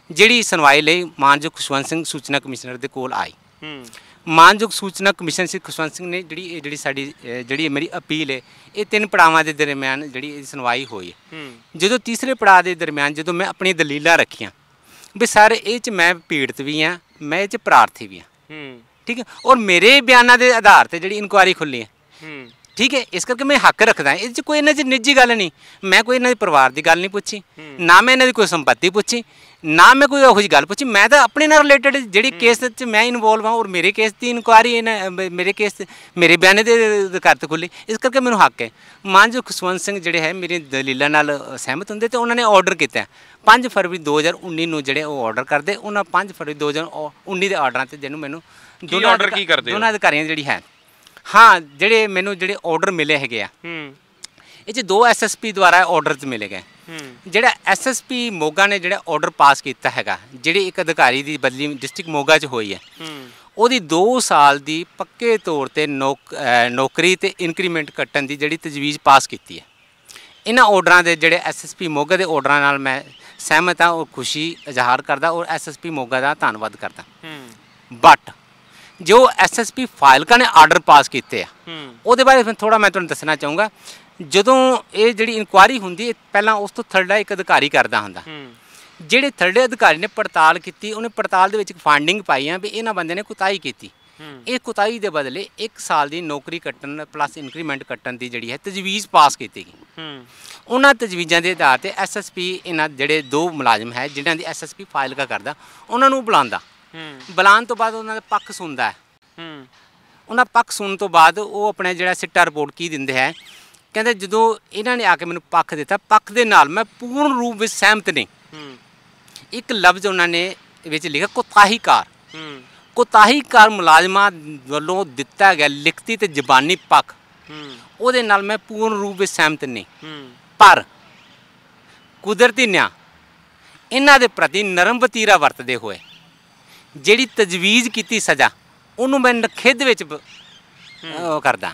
ਜਿਹੜੀ ਸੁਣਵਾਈ ਲਈ ਮਾਨਯੋਗ ਖੁਸ਼ਵੰਤ ਸਿੰਘ ਸੂਚਨਾ ਕਮਿਸ਼ਨਰ ਦੇ ਕੋਲ ਆਈ। ਮਾਨਯੋਗ ਸੂਚਨਾ ਕਮਿਸ਼ਨ ਸਿੰਘ ਖੁਸ਼ਵੰਤ ਸਿੰਘ ਨੇ ਜਿਹੜੀ ਸਾਡੀ ਜਿਹੜੀ ਮੇਰੀ ਅਪੀਲ ਹੈ ਇਹ 3 ਪੜਾਵਾਂ ਦੇ ਦਰਮਿਆਨ ਜਿਹੜੀ ਸੁਣਵਾਈ ਹੋਈ ਹੈ। ਜਦੋਂ ਤੀਸਰੇ ਪੜਾਅ ਦੇ ਦਰਮਿਆਨ ਜਦੋਂ ਮੈਂ ਆਪਣੀ ਦਲੀਲਾਂ ਰੱਖੀਆਂ ਵੀ ਸਰ ਇਹ 'ਚ ਮੈਂ ਪੀੜਤ ਵੀ ਹਾਂ, ਮੈਂ ਇਹ 'ਚ ਪ੍ਰਾਰਥੀ ਵੀ ਹਾਂ, ਠੀਕ ਹੈ, ਔਰ ਮੇਰੇ ਬਿਆਨਾਂ ਦੇ ਆਧਾਰ ਤੇ ਜਿਹੜੀ ਇਨਕੁਆਇਰੀ ਖੁੱਲੀ ਹੈ, ਠੀਕ ਹੈ, ਇਸ ਕਰਕੇ ਮੈਂ ਹੱਕ ਰੱਖਦਾ। ਇਹ 'ਚ ਕੋਈ ਇਹਨਾਂ 'ਚ ਨਿੱਜੀ ਗੱਲ ਨਹੀਂ, ਮੈਂ ਕੋਈ ਇਹਨਾਂ ਦੇ ਪਰਿਵਾਰ ਦੀ ਗੱਲ ਨਹੀਂ ਪੁੱਛੀ, ਨਾ ਮੈਂ ਇਹਨਾਂ ਦੀ ਕੋਈ ਸੰਪत्ति ਪੁੱਛੀ, ਨਾ ਮੈਂ ਕੋਈ ਇਹੋ ਜਿਹੀ ਗੱਲ ਪੁੱਛੀ। ਮੈਂ ਤਾਂ ਆਪਣੇ ਨਾਲ ਰਿਲੇਟਡ ਜਿਹੜੀ ਕੇਸ 'ਚ ਮੈਂ ਇਨਵੋਲਵ ਹਾਂ ਔਰ ਮੇਰੇ ਕੇਸ ਦੀ ਇਨਕੁਆਇਰੀ ਮੇਰੇ ਕੇਸ ਮੇਰੇ ਬਿਆਨ ਦੇ ਅਧਿਕਾਰ ਤੇ ਖੁੱਲੀ, ਇਸ ਕਰਕੇ ਮੈਨੂੰ ਹੱਕ ਹੈ। ਮਾਨਯੋਗ ਖੁਸ਼ਵੰਤ ਸਿੰਘ ਜਿਹੜੇ ਹੈ ਮੇਰੀ ਦਲੀਲਾਂ ਨਾਲ ਸਹਿਮਤ ਹੁੰਦੇ ਤੇ ਉਹਨਾਂ ਨੇ ਆਰਡਰ ਕੀਤਾ 5 ਫਰਵਰੀ 2019 ਨੂੰ ਜਿਹੜੇ ਉਹ ਆਰਡਰ ਕਰਦੇ। ਉਹਨਾਂ 5 ਫਰਵਰੀ 2019 ਦੇ ਆਰਡਰਾਂ ਤੇ ਜਿਹਨੂੰ ਮੈਨੂੰ ਦੋਨਾਂ ਅਧਿਕਾਰੀਆਂ ਜਿਹੜੀ ਹੈ, ਹਾਂ, ਜਿਹੜੇ ਮੈਨੂੰ ਜਿਹੜੇ ਆਰਡਰ ਮਿਲੇ ਹੈਗੇ ਆ ਇਹ 'ਚ 2 SSP ਦੁਆਰਾ ਆਰਡਰਸ ਮਿਲੇ ਗਏ। ਜਿਹੜਾ SSP ਮੋਗਾ ਨੇ ਜਿਹੜਾ ਆਰਡਰ ਪਾਸ ਕੀਤਾ ਹੈਗਾ, ਜਿਹੜੀ ਇੱਕ ਅਧਿਕਾਰੀ ਦੀ ਬਦਲੀ ਡਿਸਟ੍ਰਿਕਟ ਮੋਗਾ 'ਚ ਹੋਈ ਹੈ, ਉਹਦੀ 2 ਸਾਲ ਦੀ ਪੱਕੇ ਤੌਰ ਤੇ ਨੌਕਰੀ ਤੇ ਇਨਕਰੀਮੈਂਟ ਕੱਟਣ ਦੀ ਜਿਹੜੀ ਤਜਵੀਜ਼ ਪਾਸ ਕੀਤੀ ਹੈ। ਇਹਨਾਂ ਆਰਡਰਾਂ ਦੇ ਜਿਹੜੇ SSP ਮੋਗਾ ਦੇ ਆਰਡਰਾਂ ਨਾਲ ਮੈਂ ਸਹਿਮਤ ਹਾਂ ਔਰ ਖੁਸ਼ੀ ਇਜ਼ਹਾਰ ਕਰਦਾ ਔਰ SSP ਮੋਗਾ ਦਾ ਧੰਨਵਾਦ ਕਰਦਾ। ਬਟ ਜੋ SSP ਫਾਜ਼ਿਲਕਾ ਨੇ ਆਰਡਰ ਪਾਸ ਕੀਤੇ ਆ ਉਹਦੇ ਬਾਰੇ ਥੋੜ੍ਹਾ ਮੈਂ ਤੁਹਾਨੂੰ ਦੱਸਣਾ ਚਾਹੂੰਗਾ। ਜਦੋਂ ਇਹ ਜਿਹੜੀ ਇਨਕੁਆਇਰੀ ਹੁੰਦੀ ਹੈ ਪਹਿਲਾਂ ਉਸ ਤੋਂ ਥਰਡਾ ਇੱਕ ਅਧਿਕਾਰੀ ਕਰਦਾ ਹੁੰਦਾ। ਜਿਹੜੇ ਥਰਡੇ ਅਧਿਕਾਰੀ ਨੇ ਪੜਤਾਲ ਕੀਤੀ, ਉਹਨੇ ਪੜਤਾਲ ਦੇ ਵਿੱਚ ਫਾਈਂਡਿੰਗ ਪਾਈਆਂ ਵੀ ਇਹਨਾਂ ਬੰਦੇ ਨੇ ਕੁਤਾਹੀ ਕੀਤੀ। ਇਹ ਕੁਤਾਹੀ ਦੇ ਬਦਲੇ 1 ਸਾਲ ਦੀ ਨੌਕਰੀ ਕੱਟਣ ਪਲੱਸ ਇਨਕਰੀਮੈਂਟ ਕੱਟਣ ਦੀ ਜਿਹੜੀ ਹੈ ਤਜਵੀਜ਼ ਪਾਸ ਕੀਤੀ ਗਈ। ਉਹਨਾਂ ਤਜਵੀਜ਼ਾਂ ਦੇ ਆਧਾਰ ਤੇ SSP ਇਹਨਾਂ ਜਿਹੜੇ 2 ਮੁਲਾਜ਼ਮ ਹੈ ਜਿਨ੍ਹਾਂ ਦੀ SSP ਫਾਜ਼ਿਲਕਾ ਕਰਦਾ ਉਹਨਾਂ ਨੂੰ ਬੁਲਾਉਂਦਾ। ਬੁਲਾਉਣ ਤੋਂ ਬਾਅਦ ਉਹਨਾਂ ਦਾ ਪੱਖ ਸੁਣਦਾ ਹੈ। ਉਹਨਾਂ ਪੱਖ ਸੁਣਨ ਤੋਂ ਬਾਅਦ ਉਹ ਆਪਣਾ ਜਿਹੜਾ ਸਿੱਟਾ ਰਿਪੋਰਟ ਕੀ ਦਿੰਦੇ ਹੈ, ਕਹਿੰਦੇ ਜਦੋਂ ਇਹਨਾਂ ਨੇ ਆ ਕੇ ਮੈਨੂੰ ਪੱਖ ਦਿੱਤਾ, ਪੱਖ ਦੇ ਨਾਲ ਮੈਂ ਪੂਰਨ ਰੂਪ ਵਿੱਚ ਸਹਿਮਤ ਨਹੀਂ। ਇੱਕ ਲਫ਼ਜ਼ ਉਹਨਾਂ ਨੇ ਵਿੱਚ ਲਿਖਿਆ ਕੋਤਾਹੀਕਾਰ। ਕੋਤਾਹੀਕਾਰ ਮੁਲਾਜ਼ਮਾਂ ਵੱਲੋਂ ਦਿੱਤਾ ਗਿਆ ਲਿਖਤੀ ਤੇ ਜ਼ਬਾਨੀ ਪੱਖ, ਉਹਦੇ ਨਾਲ ਮੈਂ ਪੂਰਨ ਰੂਪ ਵਿੱਚ ਸਹਿਮਤ ਨਹੀਂ। ਪਰ ਕੁਦਰਤੀ ਨਿਆਂ ਇਹਨਾਂ ਦੇ ਪ੍ਰਤੀ ਨਰਮ ਵਤੀਰਾ ਵਰਤਦੇ ਹੋਏ ਜਿਹੜੀ ਤਜਵੀਜ਼ ਕੀਤੀ ਸਜ਼ਾ ਉਹਨੂੰ ਮੈਂ ਨਖਿੱਧ ਵਿੱਚ ਕਰਦਾ।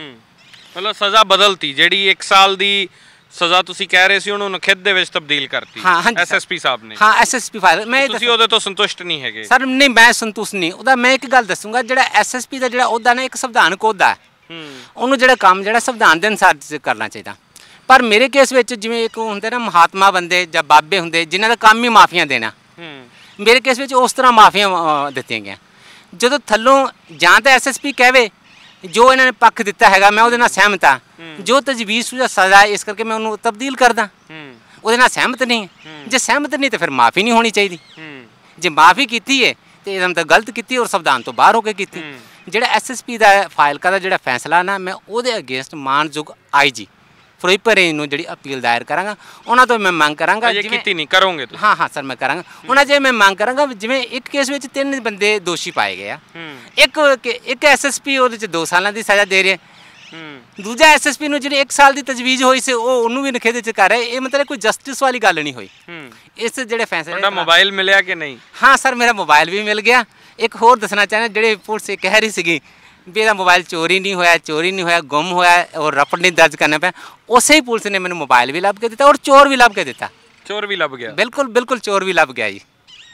ਮਤਲਬ ਸਜ਼ਾ ਬਦਲਤੀ, ਜਿਹੜੀ 1 ਸਾਲ ਦੀ ਸਜ਼ਾ ਤੁਸੀਂ ਕਹਿ ਰਹੇ ਸੀ ਉਹਨੂੰ ਨਖਿੱਧ ਦੇ ਵਿੱਚ ਤਬਦੀਲ ਕਰਤੀ SSP ਸਾਹਿਬ ਨੇ। ਹਾਂ, SSP ਫਾਜ਼ਿਲਕਾ। ਮੈਂ ਤੁਸੀਂ ਉਹਦੇ ਤੋਂ ਸੰਤੁਸ਼ਟ ਨਹੀਂ ਹੈਗੇ? ਸਰ ਨਹੀਂ, ਮੈਂ ਸੰਤੁਸ਼ਟ ਨਹੀਂ ਉਹਦਾ। ਮੈਂ ਇੱਕ ਗੱਲ ਦੱਸੂੰਗਾ, ਜਿਹੜਾ SSP ਦਾ ਜਿਹੜਾ ਅਹੁਦਾ ਨਾ ਇੱਕ ਸੰਵਿਧਾਨਕ ਅਹੁਦਾ ਹੈ, ਉਹਨੂੰ ਜਿਹੜਾ ਕੰਮ ਜਿਹੜਾ ਸੰਵਿਧਾਨ ਦੇ ਅਨੁਸਾਰ ਕਰਨਾ ਚਾਹੀਦਾ। ਪਰ ਮੇਰੇ ਕੇਸ ਵਿੱਚ ਜਿਵੇਂ ਇੱਕ ਹੁੰਦੇ ਨਾ ਮਹਾਤਮਾ ਬੰਦੇ ਜਾਂ ਬਾਬੇ ਹੁੰਦੇ ਜਿਨ੍ਹਾਂ ਦਾ ਕੰਮ ਹੀ ਮਾਫੀਆਂ ਦੇਣਾ, ਮੇਰੇ ਕੇਸ ਵਿੱਚ ਉਸ ਤਰ੍ਹਾਂ ਮਾਫੀਆਂ ਦਿੱਤੀਆਂ ਗਈਆਂ। ਜਦੋਂ ਥੱਲੋਂ ਜਾਂ ਤਾਂ SSP ਕਹਵੇ ਜੋ ਇਹਨਾਂ ਨੇ ਪੱਖ ਦਿੱਤਾ ਹੈਗਾ ਮੈਂ ਉਹਦੇ ਨਾਲ ਸਹਿਮਤ ਹਾਂ, ਜੋ ਤਜਵੀਜ਼ ਸਜ਼ਾ ਇਸ ਕਰਕੇ ਮੈਂ ਉਹਨੂੰ ਤਬਦੀਲ ਕਰਦਾ, ਉਹਦੇ ਨਾਲ ਸਹਿਮਤ ਨਹੀਂ। ਜੇ ਸਹਿਮਤ ਨਹੀਂ ਤਾਂ ਫਿਰ ਮਾਫੀ ਨਹੀਂ ਹੋਣੀ ਚਾਹੀਦੀ। ਜੇ ਮਾਫੀ ਕੀਤੀ ਹੈ ਤੇ ਇਹਦਾ ਤਾਂ ਗਲਤ ਕੀਤੀ ਔਰ ਸੰਵਿਧਾਨ ਤੋਂ ਬਾਹਰ ਹੋ ਕੇ ਕੀਤੀ। ਜਿਹੜਾ SSP ਦਾ ਫਾਜ਼ਿਲਕਾ ਦਾ ਜਿਹੜਾ ਫੈਸਲਾ ਨਾ, ਮੈਂ ਉਹਦੇ ਅਗੇਂਸਟ ਮਾਨਯੋਗ IG ਫਿਰੋਜ਼ਪੁਰ ਨੂੰ ਜਿਹੜੀ ਅਪੀਲ ਦਾਇਰ ਕਰਾਂਗਾ। ਉਹਨਾਂ ਤੋਂ ਮੈਂ ਮੰਗ ਕਰਾਂਗਾ, ਜੇ ਕੀਤੀ ਨਹੀਂ ਕਰੋਗੇ ਤੁਸੀਂ? ਹਾਂ ਸਰ, ਮੈਂ ਕਰਾਂਗਾ। ਉਹਨਾਂ ਜੇ ਮੈਂ ਮੰਗ ਕਰਾਂਗਾ ਜਿਵੇਂ ਇੱਕ ਕੇਸ ਵਿੱਚ 3 ਬੰਦੇ ਦੋਸ਼ੀ ਪਾਏ ਗਏ ਆ, ਇੱਕ SSP ਉਹਦੇ 'ਚ 2 ਸਾਲਾਂ ਦੀ ਸਜ਼ਾ ਦੇ ਰਿਹਾ, ਦੂਜਾ SSP ਨੂੰ ਜਿਹੜੀ 1 ਸਾਲ ਦੀ ਤਜਵੀਜ਼ ਹੋਈ ਸੀ ਉਹਨੂੰ ਵੀ ਨਖਿੱਧ 'ਚ ਕਰ ਰਿਹਾ। ਇਹ ਮਤਲਬ ਕੋਈ ਜਸਟਿਸ ਵਾਲੀ ਗੱਲ ਨਹੀਂ ਹੋਈ। ਇਸ ਜਿਹੜੇ ਫੈਸਲੇ ਤੁਹਾਡਾ ਮੋਬਾਈਲ ਮਿਲਿਆ ਕਿ ਨਹੀਂ? ਹਾਂ ਸਰ, ਮੇਰਾ ਮੋਬਾਈਲ ਵੀ ਮਿਲ ਗਿਆ। ਇੱਕ ਹੋਰ ਦੱਸਣਾ ਚਾਹੁੰਦਾ, ਜਿਹੜੇ ਪੁਲਿਸ ਇਹ ਕਹਿ ਰਹੀ ਸੀਗੀ ਵੀ ਇਹਦਾ ਮੋਬਾਈਲ ਚੋਰੀ ਨਹੀਂ ਹੋਇਆ, ਗੁੰਮ ਹੋਇਆ ਔਰ ਰਪਟ ਨਹੀਂ ਦਰਜ ਕਰਨਾ ਪਿਆ, ਉਸੇ ਹੀ ਪੁਲਿਸ ਨੇ ਮੈਨੂੰ ਮੋਬਾਈਲ ਵੀ ਲੱਭ ਕੇ ਦਿੱਤਾ ਔਰ ਚੋਰ ਵੀ ਲੱਭ ਕੇ ਦਿੱਤਾ। ਚੋਰ ਵੀ ਲੱਭ ਗਿਆ? ਬਿਲਕੁਲ ਚੋਰ ਵੀ ਲੱਭ ਗਿਆ ਜੀ।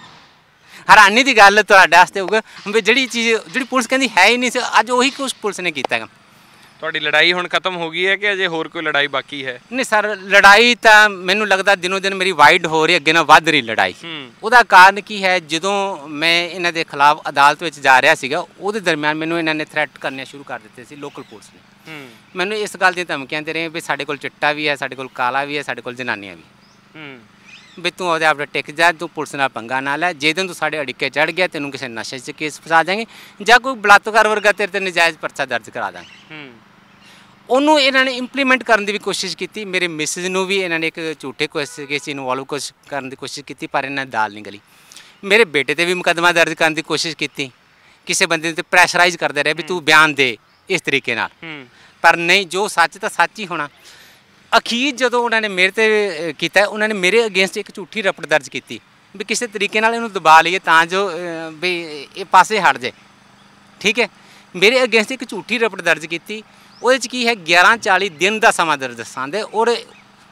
ਹੈਰਾਨੀ ਦੀ ਗੱਲ ਤੁਹਾਡੇ ਵਾਸਤੇ ਹੋਊਗਾ ਵੀ ਜਿਹੜੀ ਪੁਲਿਸ ਕਹਿੰਦੀ ਹੈ ਹੀ ਨਹੀਂ ਸੀ, ਅੱਜ ਉਹੀ ਕੁਛ ਪੁਲਿਸ ਨੇ ਕੀਤਾ। ਤੁਹਾਡੀ ਲੜਾਈ ਹੁਣ ਖਤਮ ਹੋ ਗਈ ਹੈ ਕਿ ਅਜੇ ਹੋਰ ਕੋਈ ਲੜਾਈ ਬਾਕੀ ਹੈ? ਨਹੀਂ ਸਰ, ਲੜਾਈ ਤਾਂ ਮੈਨੂੰ ਲੱਗਦਾ ਦਿਨੋਂ ਦਿਨ ਮੇਰੀ ਵਾਈਡ ਹੋ ਰਹੀ, ਅੱਗੇ ਨਾਲ ਵੱਧ ਰਹੀ ਲੜਾਈ। ਉਹਦਾ ਕਾਰਨ ਕੀ ਹੈ, ਜਦੋਂ ਮੈਂ ਇਹਨਾਂ ਦੇ ਖਿਲਾਫ ਅਦਾਲਤ ਵਿੱਚ ਜਾ ਰਿਹਾ ਸੀਗਾ ਉਹਦੇ ਦਰਮਿਆਨ ਮੈਨੂੰ ਇਹਨਾਂ ਨੇ ਥ੍ਰੈਟ ਕਰਨੇ ਸ਼ੁਰੂ ਕਰ ਦਿੱਤੇ ਸੀ। ਲੋਕਲ ਪੁਲਿਸ ਨੇ ਮੈਨੂੰ ਇਸ ਗੱਲ ਦੀਆਂ ਧਮਕੀਆਂ ਦੇ ਰਹੇ ਵੀ ਸਾਡੇ ਕੋਲ ਚਿੱਟਾ ਵੀ ਹੈ, ਸਾਡੇ ਕੋਲ ਕਾਲਾ ਵੀ ਹੈ, ਸਾਡੇ ਕੋਲ ਜਨਾਨੀਆਂ ਵੀ, ਵੀ ਤੂੰ ਉਹਦੇ ਆਪਣੇ ਟਿਕ ਜਾ, ਤੂੰ ਪੁਲਿਸ ਨਾਲ ਪੰਗਾ ਨਾ ਲੈ, ਜੇ ਤੂੰ ਸਾਡੇ ਅੜਿੱਕੇ ਚੜ੍ਹ ਗਿਆ ਤੈਨੂੰ ਕਿਸੇ ਨਸ਼ੇ 'ਚ ਕੇਸ ਫਸਾ ਜਾਵਾਂਗੇ ਜਾਂ ਕੋਈ ਬਲਾਤਕਾਰ ਵਰਗਾ ਤੇਰੇ 'ਤੇ ਨਜਾਇਜ਼ ਪਰਚਾ ਦਰਜ ਕਰਾ ਦਾਂਗੇ। ਉਹਨੂੰ ਇਹਨਾਂ ਨੇ ਇੰਪਲੀਮੈਂਟ ਕਰਨ ਦੀ ਵੀ ਕੋਸ਼ਿਸ਼ ਕੀਤੀ। ਮੇਰੇ ਮਿਸਿਸ ਨੂੰ ਵੀ ਇਹਨਾਂ ਨੇ ਇੱਕ ਝੂਠੇ ਕੇਸ ਇਨਵੋਲਵ ਕਰਨ ਦੀ ਕੋਸ਼ਿਸ਼ ਕੀਤੀ, ਪਰ ਇਹਨਾਂ ਨੇ ਦਾਲ ਨਹੀਂ ਗਲੀ। ਮੇਰੇ ਬੇਟੇ 'ਤੇ ਵੀ ਮੁਕੱਦਮਾ ਦਰਜ ਕਰਨ ਦੀ ਕੋਸ਼ਿਸ਼ ਕੀਤੀ, ਕਿਸੇ ਬੰਦੇ 'ਤੇ ਪ੍ਰੈਸ਼ਰਾਈਜ਼ ਕਰਦੇ ਰਹੇ ਵੀ ਤੂੰ ਬਿਆਨ ਦੇ ਇਸ ਤਰੀਕੇ ਨਾਲ, ਪਰ ਨਹੀਂ, ਜੋ ਸੱਚ ਤਾਂ ਸੱਚ ਹੀ ਹੋਣਾ। ਅਖੀਰ ਜਦੋਂ ਉਹਨਾਂ ਨੇ ਮੇਰੇ 'ਤੇ ਕੀਤਾ, ਉਹਨਾਂ ਨੇ ਮੇਰੇ ਅਗੇਂਸਟ ਇੱਕ ਝੂਠੀ ਰਪਟ ਦਰਜ ਕੀਤੀ ਵੀ ਕਿਸੇ ਤਰੀਕੇ ਨਾਲ ਇਹਨੂੰ ਦਬਾ ਲਈਏ ਤਾਂ ਜੋ ਵੀ ਇਹ ਪਾਸੇ ਹਟ ਜਾਏ। ਠੀਕ ਹੈ, ਮੇਰੇ ਅਗੇਂਸਟ ਇੱਕ ਝੂਠੀ ਰਪਟ ਦਰਜ ਕੀਤੀ। ਉਹਦੇ 'ਚ ਕੀ ਹੈ, 1140 ਦਿਨ ਦਾ ਸਮਾਂ ਦਰਸਾਉਂਦੇ ਔਰ